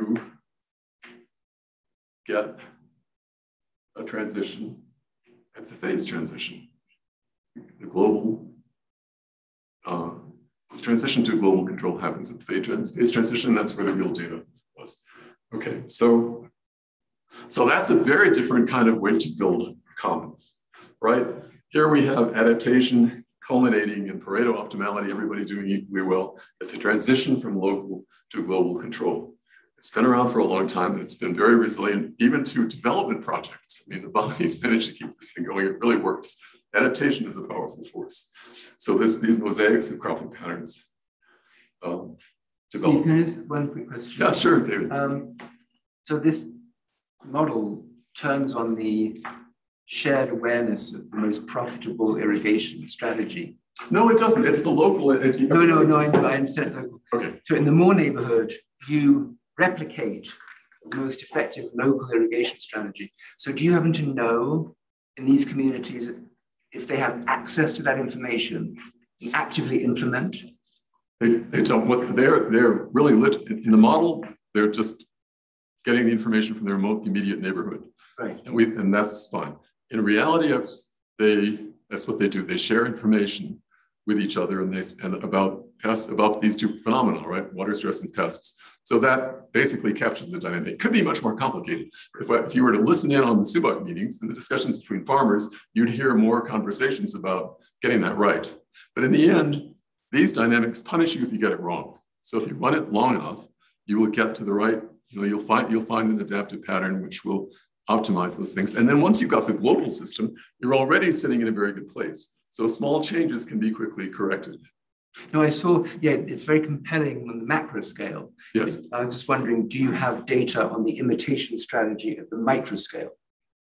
get a transition at the phase transition. The global uh, transition to global control happens at the phase, trans phase transition, and that's where the real data was. Okay, so, so that's a very different kind of way to build commons, right? Here we have adaptation culminating in Pareto optimality, everybody doing equally well at the transition from local to global control. It's been around for a long time, and it's been very resilient, even to development projects. I mean, the Balinese managed to keep this thing going. It really works. Adaptation is a powerful force. So this, these mosaics of cropping patterns um, develop. Can I ask one quick question? Yeah, sure, David. Um, so this model turns on the shared awareness of the most profitable irrigation strategy. No, it doesn't. It's the local. It, no, no, no, I, I understand local. Okay. So in the Moor neighborhood, you replicate the most effective local irrigation strategy. So do you happen to know in these communities if they have access to that information and actively implement? They, they don't. What they're they're really lit in the model. They're just getting the information from their remote immediate neighborhood, right? And we and that's fine. In reality, they that's what they do. They share information with each other, and they and about pests, about these two phenomena, right? Water stress and pests. So that basically captures the dynamic. It could be much more complicated. If, if you were to listen in on the Subak meetings and the discussions between farmers, you'd hear more conversations about getting that right. But in the end, these dynamics punish you if you get it wrong. So if you run it long enough, you will get to the right, you know, you'll find, you'll find an adaptive pattern which will optimize those things. And then once you've got the global system, you're already sitting in a very good place. So small changes can be quickly corrected. No, I saw, yeah, it's very compelling on the macro scale. Yes. I was just wondering, do you have data on the imitation strategy at the micro scale?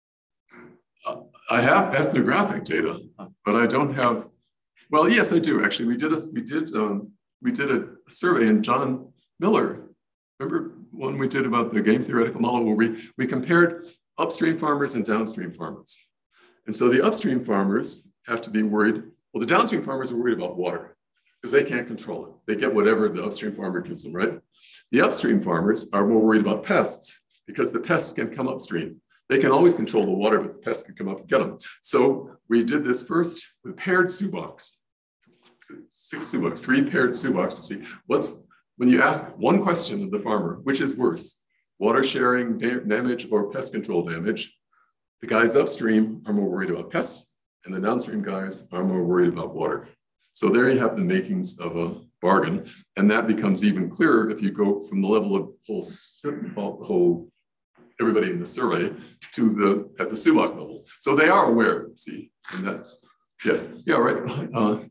Uh, I have ethnographic data, but I don't have, well, yes, I do actually. We did a, we did, um, we did a survey, and John Miller, remember one we did about the game theoretical model where we, we compared upstream farmers and downstream farmers. And so the upstream farmers have to be worried, well, the downstream farmers are worried about water, because they can't control it. They get whatever the upstream farmer gives them, right? The upstream farmers are more worried about pests because the pests can come upstream. They can always control the water, but the pests can come up and get them. So we did this first with paired subaks, six subaks, three paired subaks to see what's, when you ask one question of the farmer, which is worse, water sharing damage or pest control damage, the guys upstream are more worried about pests and the downstream guys are more worried about water. So there you have the makings of a bargain, and that becomes even clearer if you go from the level of whole, whole everybody in the survey to the at the subak level. So they are aware, see, and that's, yes, yeah, right. Uh,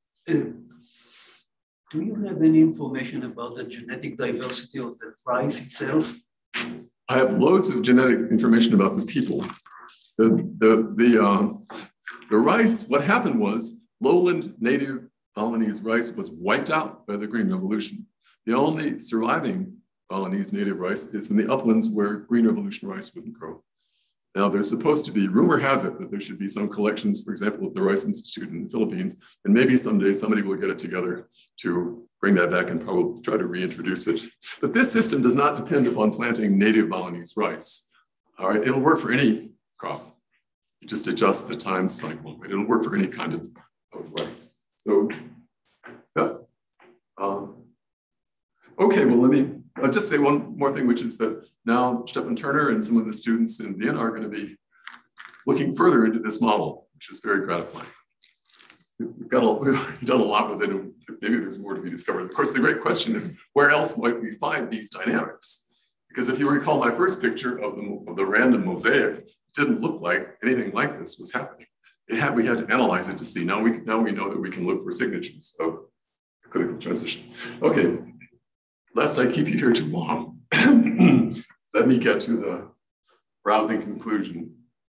Do you have any information about the genetic diversity of the rice itself? I have loads of genetic information about the people. The, the, the, uh, the rice, what happened was lowland native Balinese rice was wiped out by the Green Revolution. The only surviving Balinese native rice is in the uplands where Green Revolution rice wouldn't grow. Now, there's supposed to be, rumor has it that there should be some collections, for example, at the Rice Institute in the Philippines, and maybe someday somebody will get it together to bring that back and probably try to reintroduce it. But this system does not depend upon planting native Balinese rice. All right, it'll work for any crop. You just adjust the time cycle. Right? It'll work for any kind of, of rice. So, yeah. Um, okay, well, let me I'll just say one more thing, which is that now Stefan Turner and some of the students in Vienna are going to be looking further into this model, which is very gratifying. We've, got a, we've done a lot with it, and maybe there's more to be discovered. Of course, the great question is, where else might we find these dynamics? Because if you recall my first picture of the, of the random mosaic, it didn't look like anything like this was happening. It had, we had to analyze it to see. Now we, now we know that we can look for signatures of critical transition. Okay. Lest I keep you here too long, let me get to the rousing conclusion.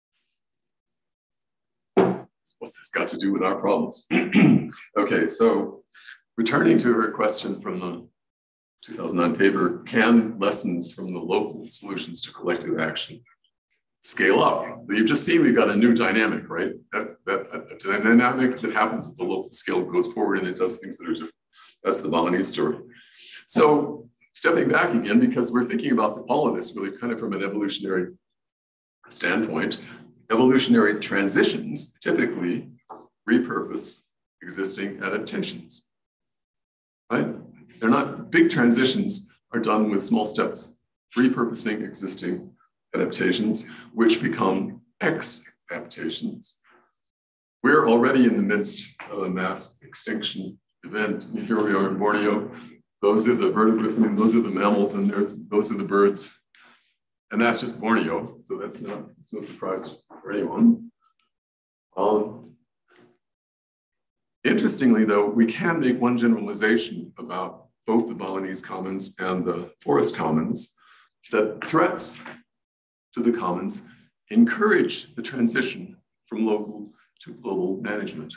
What's this got to do with our problems? Okay, so returning to her question from the two thousand nine paper, can lessons from the local solutions to collective action scale up? You've just seen we've got a new dynamic, right? That, that, a dynamic that happens at the local scale goes forward and it does things that are different. That's the Balinese story. So stepping back again, because we're thinking about all of this really kind of from an evolutionary standpoint, evolutionary transitions typically repurpose existing adaptations, right? They're not, big transitions are done with small steps, repurposing existing adaptations, which become X-adaptations. We're already in the midst of a mass extinction event. And here we are in Borneo. Those are the vertebrates, I mean, those are the mammals, and there's those are the birds. And that's just Borneo, so that's not, it's no surprise for anyone. Um, interestingly, though, we can make one generalization about both the Balinese commons and the forest commons, that threats to the commons encourage the transition from local to global management.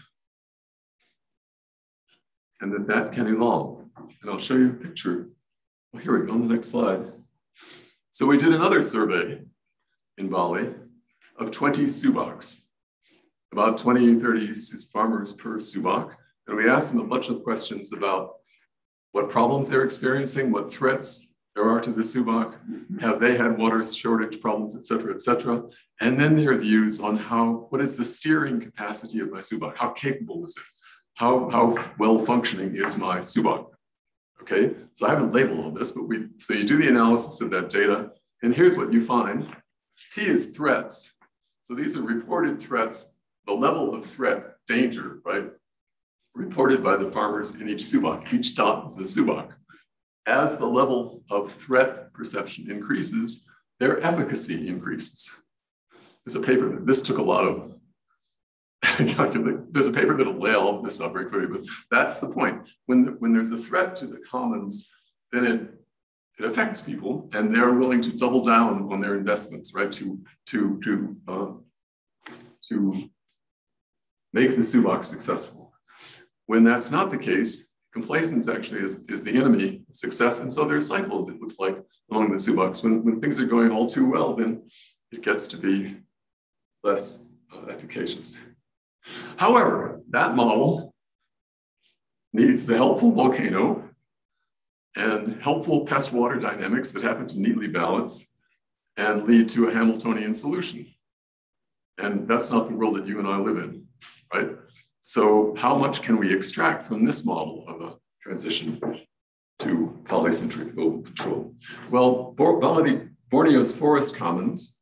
And that that can evolve. And I'll show you a picture. Well, here we go on the next slide. So we did another survey in Bali of twenty subaks, about twenty, thirty farmers per subak. And we asked them a bunch of questions about what problems they're experiencing, what threats there are to the subak, have they had water shortage problems, et cetera, et cetera. And then their views on how, what is the steering capacity of my subak? How capable is it? How, how well functioning is my subak? Okay, so I haven't labeled all this, but we, so you do the analysis of that data, and here's what you find. T is threats. So these are reported threats, the level of threat, danger, right? Reported by the farmers in each subak. Each dot is a subak. As the level of threat perception increases, their efficacy increases. There's a paper, this took a lot of There's a paper that'll lay all of this up very quickly, but that's the point. When, the, when there's a threat to the commons, then it, it affects people, and they're willing to double down on their investments, right? To, to, to, uh, to make the subak successful. When that's not the case, complacence actually is, is the enemy of success. And so there's cycles, it looks like, among the subaks. When, when things are going all too well, then it gets to be less uh, efficacious. However, that model needs the helpful volcano and helpful pest water dynamics that happen to neatly balance and lead to a Hamiltonian solution. And that's not the world that you and I live in, right? So how much can we extract from this model of a transition to polycentric global control? Well, Borneo's forest commons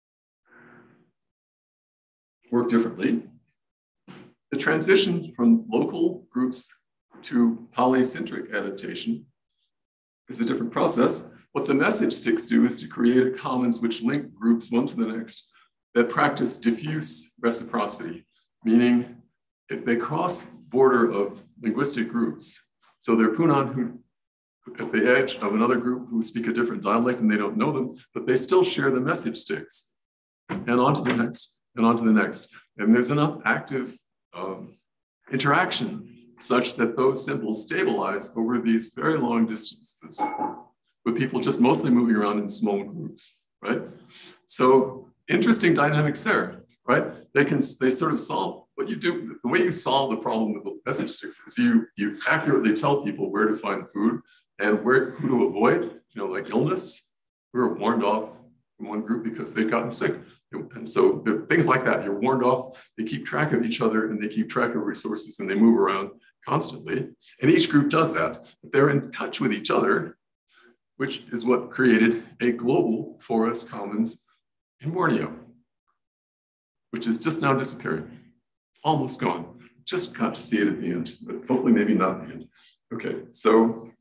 work differently. The transition from local groups to polycentric adaptation is a different process. What the message sticks do is to create a commons which link groups one to the next that practice diffuse reciprocity, meaning if they cross the border of linguistic groups, so they're Punan who at the edge of another group who speak a different dialect and they don't know them, but they still share the message sticks. And on to the next, and on to the next. And there's enough active um, interaction such that those symbols stabilize over these very long distances, with people just mostly moving around in small groups, right? So interesting dynamics there, right? They can, they sort of solve what you do. The way you solve the problem with the message sticks is you, you accurately tell people where to find food and where, who to avoid, you know, like illness. We were warned off from one group because they'd gotten sick. And so things like that, you're warned off, they keep track of each other and they keep track of resources and they move around constantly. And each group does that, but they're in touch with each other, which is what created a global forest commons in Borneo, which is just now disappearing, almost gone. Just got to see it at the end, but hopefully maybe not the end. Okay, so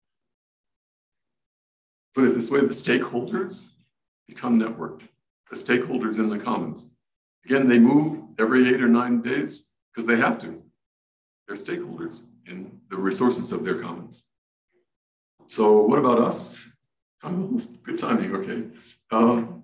put it this way, the stakeholders become networked. The stakeholders in the commons. Again, they move every eight or nine days because they have to. They're stakeholders in the resources of their commons. So what about us? Oh, good timing, okay. Um,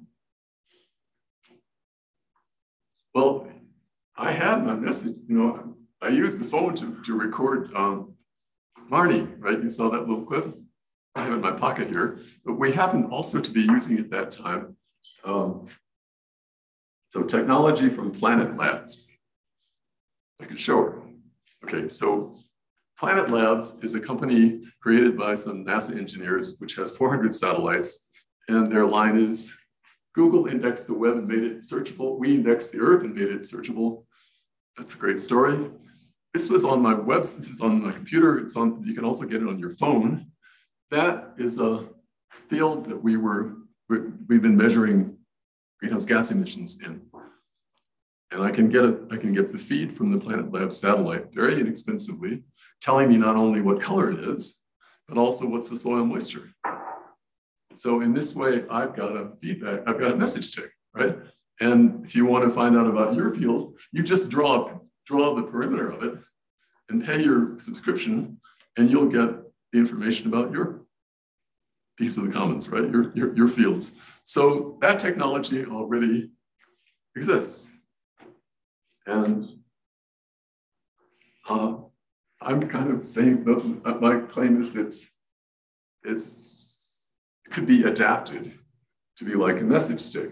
well, I had my message, you know, I used the phone to, to record um, Marnie, right? You saw that little clip? I have it in my pocket here, but we happened also to be using at that time Um, so technology from Planet Labs. I can show her. Okay, so Planet Labs is a company created by some NASA engineers, which has four hundred satellites. And their line is, Google indexed the web and made it searchable. We indexed the earth and made it searchable. That's a great story. This was on my web, this is on my computer. It's on, you can also get it on your phone. That is a field that we were, we've been measuring greenhouse gas emissions in. And I can get it, I can get the feed from the Planet Labs satellite very inexpensively, telling me not only what color it is, but also what's the soil moisture. So in this way, I've got a feedback, I've got a message stick, right? And if you want to find out about your field, you just draw, draw the perimeter of it and pay your subscription, and you'll get the information about your piece of the commons, right? Your, your, your fields. So that technology already exists. And uh, I'm kind of saying, that my claim is that it's, it's, it could be adapted to be like a message stick.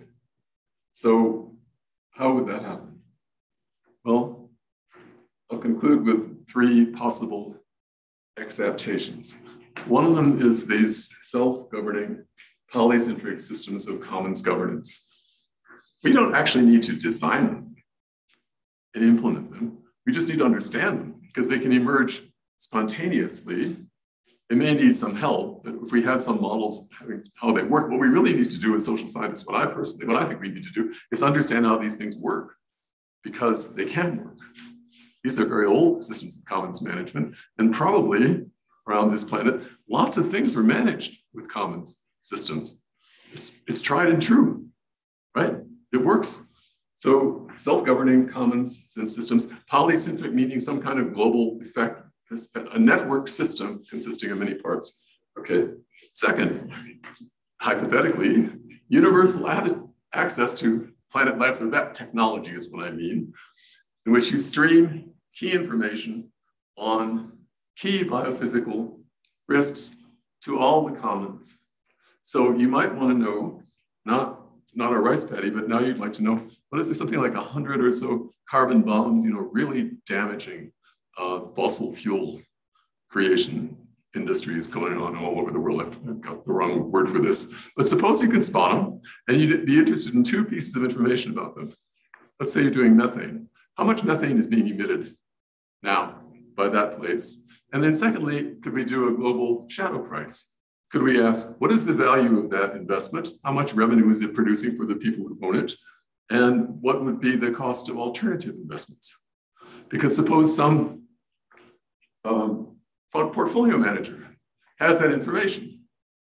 So how would that happen? Well, I'll conclude with three possible exaptations. One of them is these self-governing polycentric systems of commons governance. We don't actually need to design them and implement them. We just need to understand them because they can emerge spontaneously. They may need some help, but if we had some models having how they work, what we really need to do as social scientists, what I personally, what I think we need to do is understand how these things work because they can work. These are very old systems of commons management, and probably around this planet, lots of things were managed with commons systems. It's, it's tried and true, right? It works. So self-governing commons and systems, polycentric meaning some kind of global effect, a network system consisting of many parts. Okay. Second, hypothetically, universal access to Planet Labs, or that technology is what I mean, in which you stream key information on key biophysical risks to all the commons. So you might want to know, not, not a rice paddy, but now you'd like to know, what is there, something like a hundred or so carbon bombs, you know, really damaging uh, fossil fuel creation industries going on all over the world. I've got the wrong word for this, but suppose you could spot them and you'd be interested in two pieces of information about them. Let's say you're doing methane. How much methane is being emitted now by that place? And then secondly, could we do a global shadow price? Could we ask, what is the value of that investment? How much revenue is it producing for the people who own it? And what would be the cost of alternative investments? Because suppose some um, portfolio manager has that information. He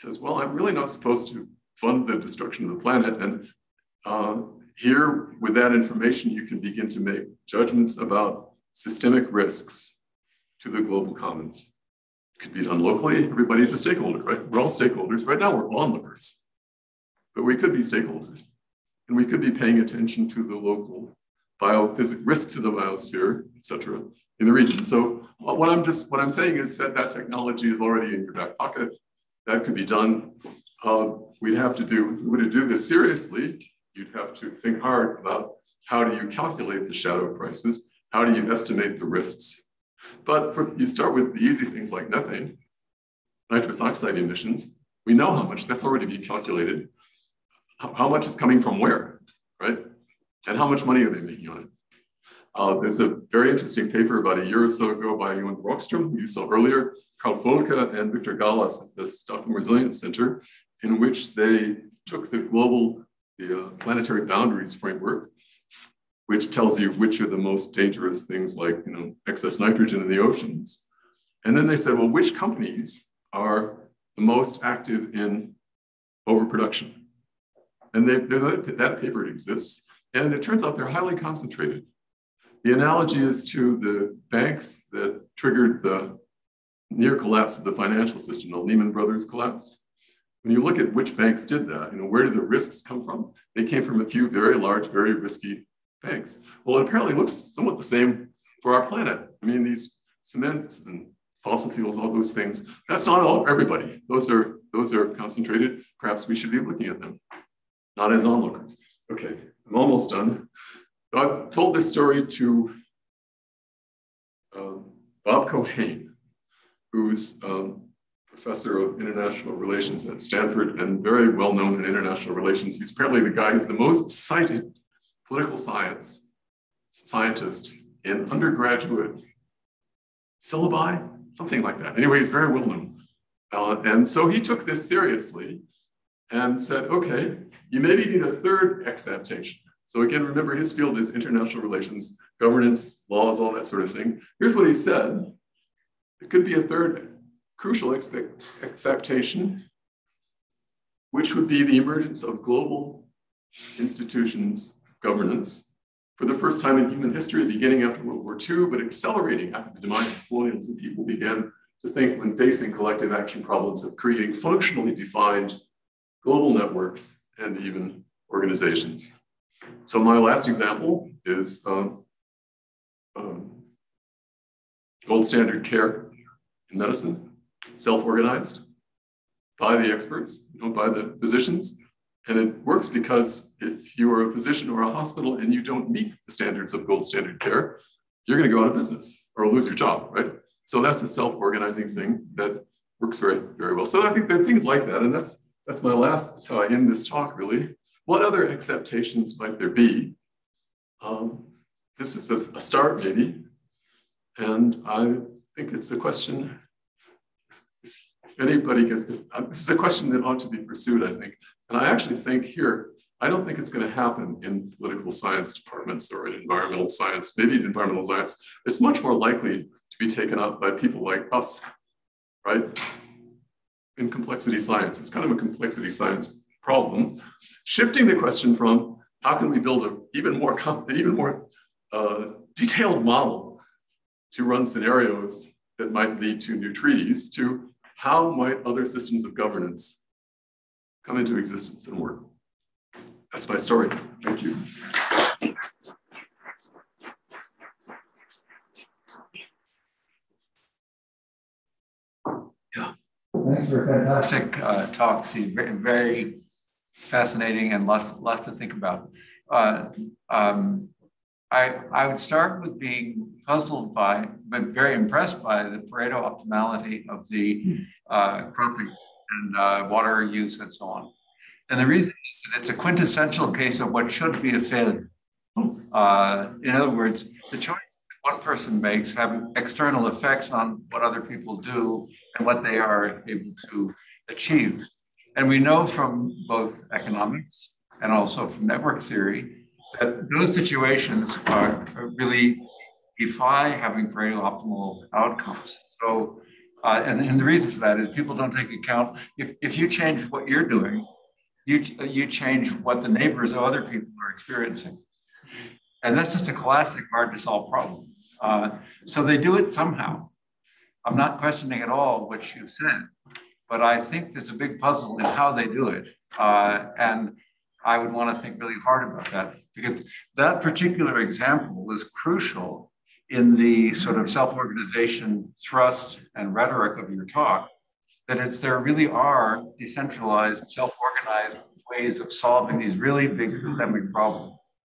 says, well, I'm really not supposed to fund the destruction of the planet. And uh, here, with that information, you can begin to make judgments about systemic risks to the global commons. It could be done locally. Everybody's a stakeholder, right? We're all stakeholders. Right now, we're onlookers, but we could be stakeholders. And we could be paying attention to the local biophysics risks to the biosphere, et cetera, in the region. So what I'm just what I'm saying is that that technology is already in your back pocket. That could be done. Uh, we'd have to do, if we were to do this seriously, you'd have to think hard about how do you calculate the shadow prices? How do you estimate the risks? But for, you start with the easy things like methane, nitrous oxide emissions. We know how much, that's already been calculated. How, how much is coming from where, right? And how much money are they making on it? Uh, there's a very interesting paper about a year or so ago by Johan Rockström, who you saw earlier, Carl Folke and Victor Gallas at the Stockholm Resilience Center, in which they took the global, the uh, planetary boundaries framework, which tells you which are the most dangerous things like, you know, excess nitrogen in the oceans. And then they said, well, which companies are the most active in overproduction? And they, that paper exists. And it turns out they're highly concentrated. The analogy is to the banks that triggered the near collapse of the financial system, the Lehman Brothers collapse. When you look at which banks did that, you know, where did the risks come from? They came from a few very large, very risky banks. Well, it apparently looks somewhat the same for our planet. I mean, these cements and fossil fuels, all those things, that's not all everybody. Those are, those are concentrated. Perhaps we should be looking at them, not as onlookers. Okay, I'm almost done. I've told this story to um, Bob Cohane, who's um, professor of international relations at Stanford and very well known in international relations. He's apparently the guy who's the most cited political science scientist in undergraduate syllabi, something like that. Anyway, he's very well known. Uh, and so he took this seriously and said, okay, you maybe need a third exaptation. So again, remember his field is international relations, governance, laws, all that sort of thing. Here's what he said. It could be a third crucial exaptation, which would be the emergence of global institutions, governance, for the first time in human history, beginning after World War Two, but accelerating after the demise of colonialism. People began to think when facing collective action problems of creating functionally defined global networks and even organizations. So my last example is um, um, gold standard care in medicine, self-organized by the experts, you know, by the physicians. And it works because if you are a physician or a hospital and you don't meet the standards of gold standard care, you're going to go out of business or lose your job, right? So that's a self-organizing thing that works very, very well. So I think that things like that, and that's that's my last, that's how I end this talk, really. What other acceptations might there be? Um, this is a, a start, maybe. And I think it's a question, if, if anybody gets, if, uh, this is a question that ought to be pursued, I think. And I actually think here, I don't think it's going to happen in political science departments or in environmental science, maybe in environmental science. It's much more likely to be taken up by people like us, right? In complexity science. It's kind of a complexity science problem. Shifting the question from how can we build an even more, even more uh, detailed model to run scenarios that might lead to new treaties, to how might other systems of governance come into existence and work. That's my story. Thank you. Yeah. Thanks for a fantastic uh, talk, Steve. Very, very fascinating and lots, lots to think about. Uh, um, I, I would start with being puzzled by, but very impressed by the Pareto optimality of the uh, cropping and uh, water use and so on. And the reason is that it's a quintessential case of what should be a failure. Uh, in other words, the choices that one person makes have external effects on what other people do and what they are able to achieve. And we know from both economics and also from network theory that those situations are really defy having Pareto optimal outcomes. So Uh, and, and the reason for that is people don't take account, if, if you change what you're doing, you, you change what the neighbors of other people are experiencing. And that's just a classic hard to solve problem. Uh, so they do it somehow. I'm not questioning at all what you said, but I think there's a big puzzle in how they do it. Uh, and I would want to think really hard about that, because that particular example is crucial in the sort of self-organization thrust and rhetoric of your talk, that it's there really are decentralized, self-organized ways of solving these really big systemic problems.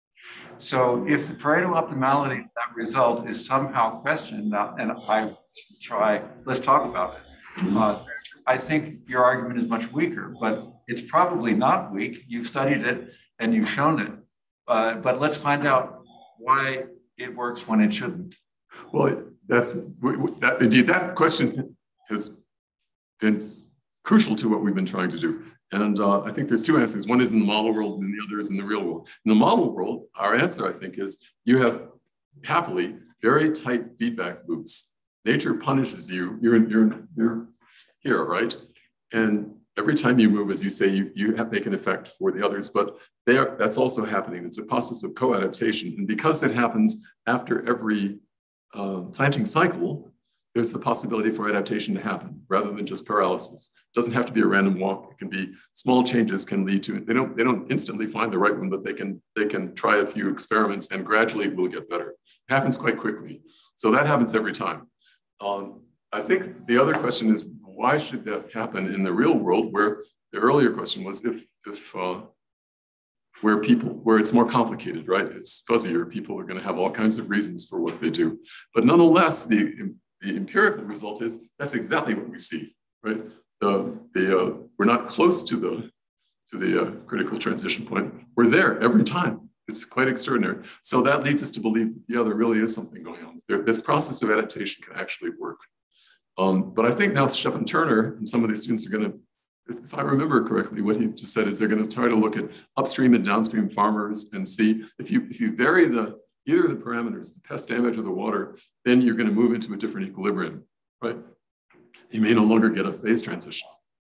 So if the Pareto optimality of that result is somehow questioned, and I try, let's talk about it. Uh, I think your argument is much weaker, but it's probably not weak. You've studied it and you've shown it. Uh, but let's find out why it works when it shouldn't. Well, that's that, indeed, that question has been crucial to what we've been trying to do. And uh, I think there's two answers. One is in the model world and the other is in the real world. In the model world, our answer, I think, is you have happily very tight feedback loops. Nature punishes you. You're, you're, you're here, right? And every time you move, as you say, you, you have make an effect for the others, but there, that's also happening. It's a process of co-adaptation. And because it happens after every uh, planting cycle, there's the possibility for adaptation to happen rather than just paralysis. It doesn't have to be a random walk. It can be small changes can lead to it. They don't, they don't instantly find the right one, but they can, they can try a few experiments and gradually it will get better. It happens quite quickly. So that happens every time. Um, I think the other question is, why should that happen in the real world, where the earlier question was if, if uh, where people, where it's more complicated, right? It's fuzzier. People are going to have all kinds of reasons for what they do. But nonetheless, the, the empirical result is that's exactly what we see, right? The, the, uh, we're not close to the, to the uh, critical transition point. We're there every time. It's quite extraordinary. So that leads us to believe that, yeah, there really is something going on. There, this process of adaptation can actually work. Um, but I think now Stefan Turner and some of these students are going to, if I remember correctly, what he just said is they're going to try to look at upstream and downstream farmers and see if you if you vary the either the parameters, the pest damage or the water, then you're going to move into a different equilibrium, right? You may no longer get a phase transition.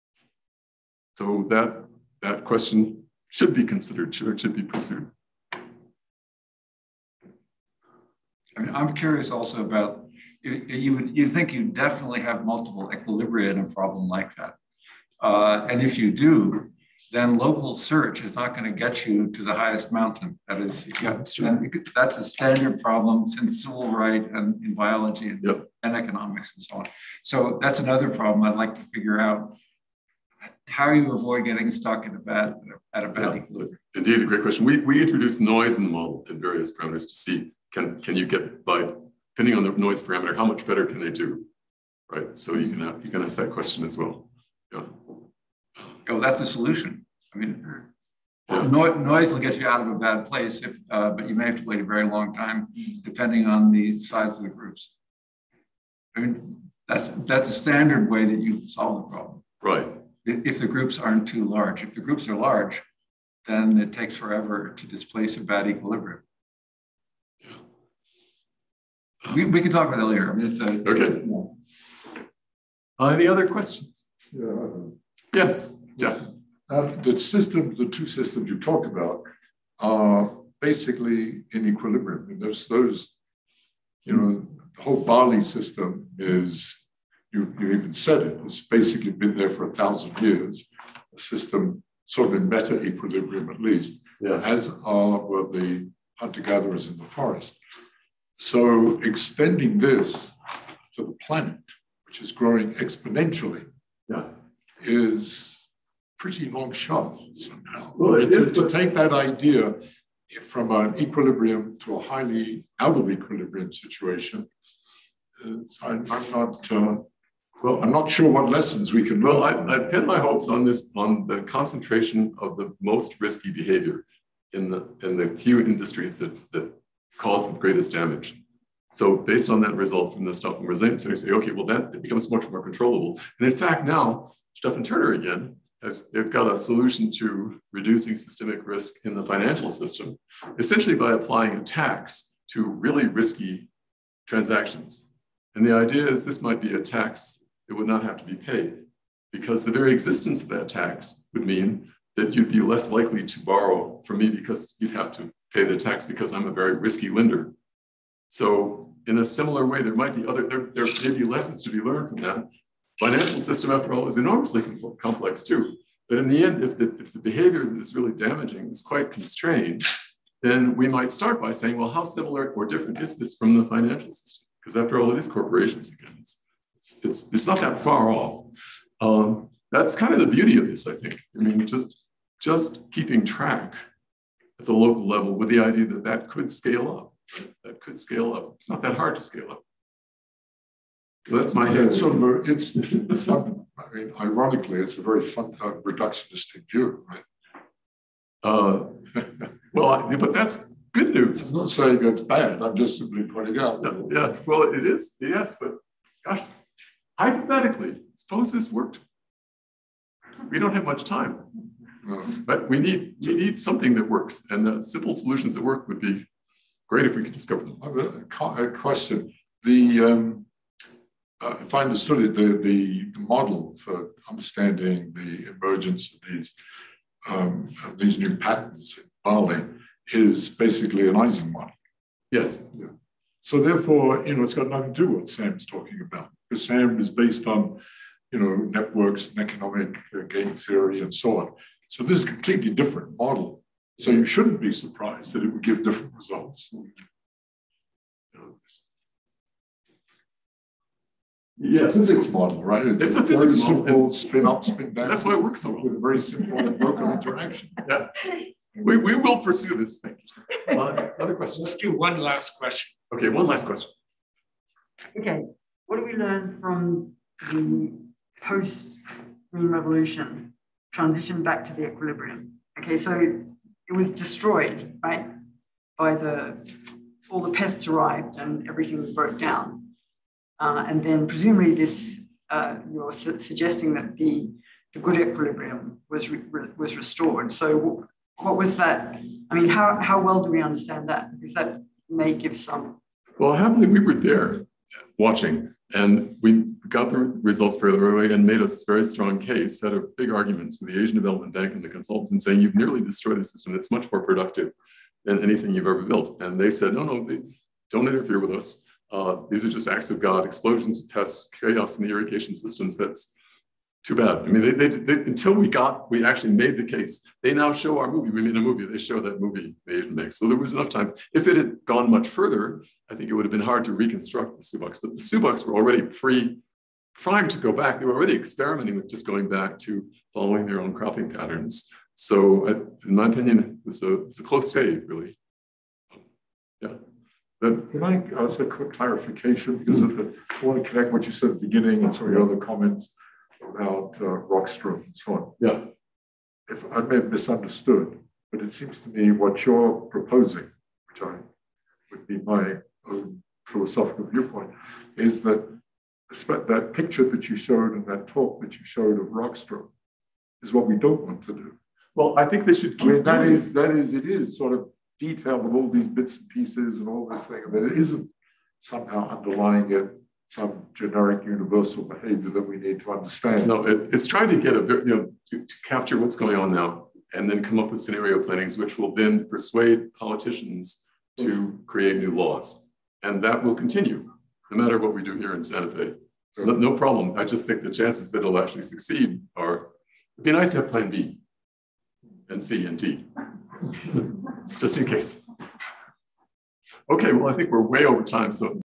So that that question should be considered, should, should be pursued. I mean, I'm curious also about. You, you, you think you definitely have multiple equilibria in a problem like that. Uh, and if you do, then local search is not going to get you to the highest mountain. That is, yeah, and that's a standard problem since civil right and in biology and, yep. and economics and so on. So that's another problem I'd like to figure out. How you avoid getting stuck in a bad, at a bad yeah, equilibrium. Indeed, a great question. We, we introduced noise in the model in various parameters to see, can, can you get by, depending on the noise parameter, how much better can they do, right? So you can, you can ask that question as well. Yeah. Oh, that's a solution. I mean, yeah. no, noise will get you out of a bad place, if, uh, but you may have to wait a very long time, depending on the size of the groups. I mean, that's, that's a standard way that you solve the problem. Right. If the groups aren't too large. If the groups are large, then it takes forever to displace a bad equilibrium. We, we can talk about that later. I mean, it's a, okay. Uh, any other questions? Yeah. Yes, Jeff. Uh, the system, the two systems you talked about are basically in equilibrium. And those, those, you know, the whole Bali system is, you, you even said it, it's basically been there for a thousand years. A system sort of in meta equilibrium at least, yeah. as are were the hunter-gatherers in the forest. So extending this to the planet, which is growing exponentially, yeah. is pretty long shot somehow. Well, it to, is, to but... take that idea from an equilibrium to a highly out of equilibrium situation, I'm, I'm not. Uh, well, I'm not sure what lessons we can. Well, I, I pin my hopes on this on the concentration of the most risky behavior in the in the few industries that that cause the greatest damage. So based on that result from the stuff in resilience, they say, okay, well, that it becomes much more controllable. And in fact, now Stefan Turner again has they've got a solution to reducing systemic risk in the financial system, essentially by applying a tax to really risky transactions. And the idea is this might be a tax it would not have to be paid, because the very existence of that tax would mean that you'd be less likely to borrow from me because you'd have to pay the tax because I'm a very risky lender. So in a similar way, there might be other, there, there may be lessons to be learned from that. Financial system, after all, is enormously complex too. But in the end, if the, if the behavior that is really damaging is quite constrained, then we might start by saying, well, how similar or different is this from the financial system? Because after all, it is corporations again. It's, it's, it's, it's not that far off. Um, that's kind of the beauty of this, I think. I mean, just, just keeping track at the local level with the idea that that could scale up. Right? That could scale up. It's not that hard to scale up. So that's my yeah, it's sort of a, it's fun. I mean, ironically, it's a very fun, uh, reductionistic view, right? Uh, well, I, but that's good news. I'm not saying it's bad. I'm just simply pointing out. No, yes, well, it is. Yes, but gosh, hypothetically, suppose this worked. We don't have much time, No. but we need we need something that works, and the simple solutions that work would be great if we could discover them. I have a, a question. The um, uh, if I understood it, the, the model for understanding the emergence of these um, of these new patterns in Bali is basically an Ising model. Yes. Yeah. So therefore, you know, it's got nothing to do with what Sam's talking about, because Sam is based on, you know, networks and economic uh, game theory and so on. So this is a completely different model. So you shouldn't be surprised that it would give different results. You know, this. It's yes. a physics model, right? It's, it's a, a physics very model. simple spin up, spin down. That's why it works so well. With a very simple local interaction. Yeah. We, we will pursue this. Thank you. Uh, other questions? Let's do one last question. Okay, one last question. Okay, what do we learn from the post-Green Revolution transition back to the equilibrium? Okay, so it was destroyed, right? By the, all the pests arrived and everything broke down. Uh, and then presumably this, uh, you're su suggesting that the, the good equilibrium was, re was restored. So what was that? I mean, how, how well do we understand that? Because that may give some. Well, happily, we were there watching, and we got the results very early and made a very strong case, had a big arguments with the Asian Development Bank and the consultants and saying, you've nearly destroyed a system that's much more productive than anything you've ever built. And they said, no, no, they, don't interfere with us. Uh, these are just acts of God, explosions of pests, chaos in the irrigation systems. That's too bad. I mean, they, they, they, until we got, we actually made the case. They now show our movie. We made a movie. They show that movie, the Asian Bank. So there was enough time. If it had gone much further, I think it would have been hard to reconstruct the Subucks. But the Subucks were already pre, primed to go back. They were already experimenting with just going back to following their own cropping patterns. So I, in my opinion, it was a, it was a close save, really. Yeah. But can I ask a quick clarification? Because of the, I want to connect what you said at the beginning and some of your other comments about uh, Rockstrom and so on. Yeah. If I may have misunderstood, but it seems to me what you're proposing, which I would be my own philosophical viewpoint, is that that picture that you showed and that talk that you showed of Rockstrom is what we don't want to do. Well, I think they should keep I mean, that doing is, that is, it is sort of detailed with all these bits and pieces and all this thing, and there isn't somehow underlying it some generic universal behavior that we need to understand. No, it, it's trying to get a, you know, to, to capture what's going on now and then come up with scenario plannings, which will then persuade politicians to create new laws. And that will continue, no matter what we do here in Santa Fe. So no, no problem. I just think the chances that it'll actually succeed are, it'd be nice to have plan B and C and D, just in case. Okay, well, I think we're way over time, so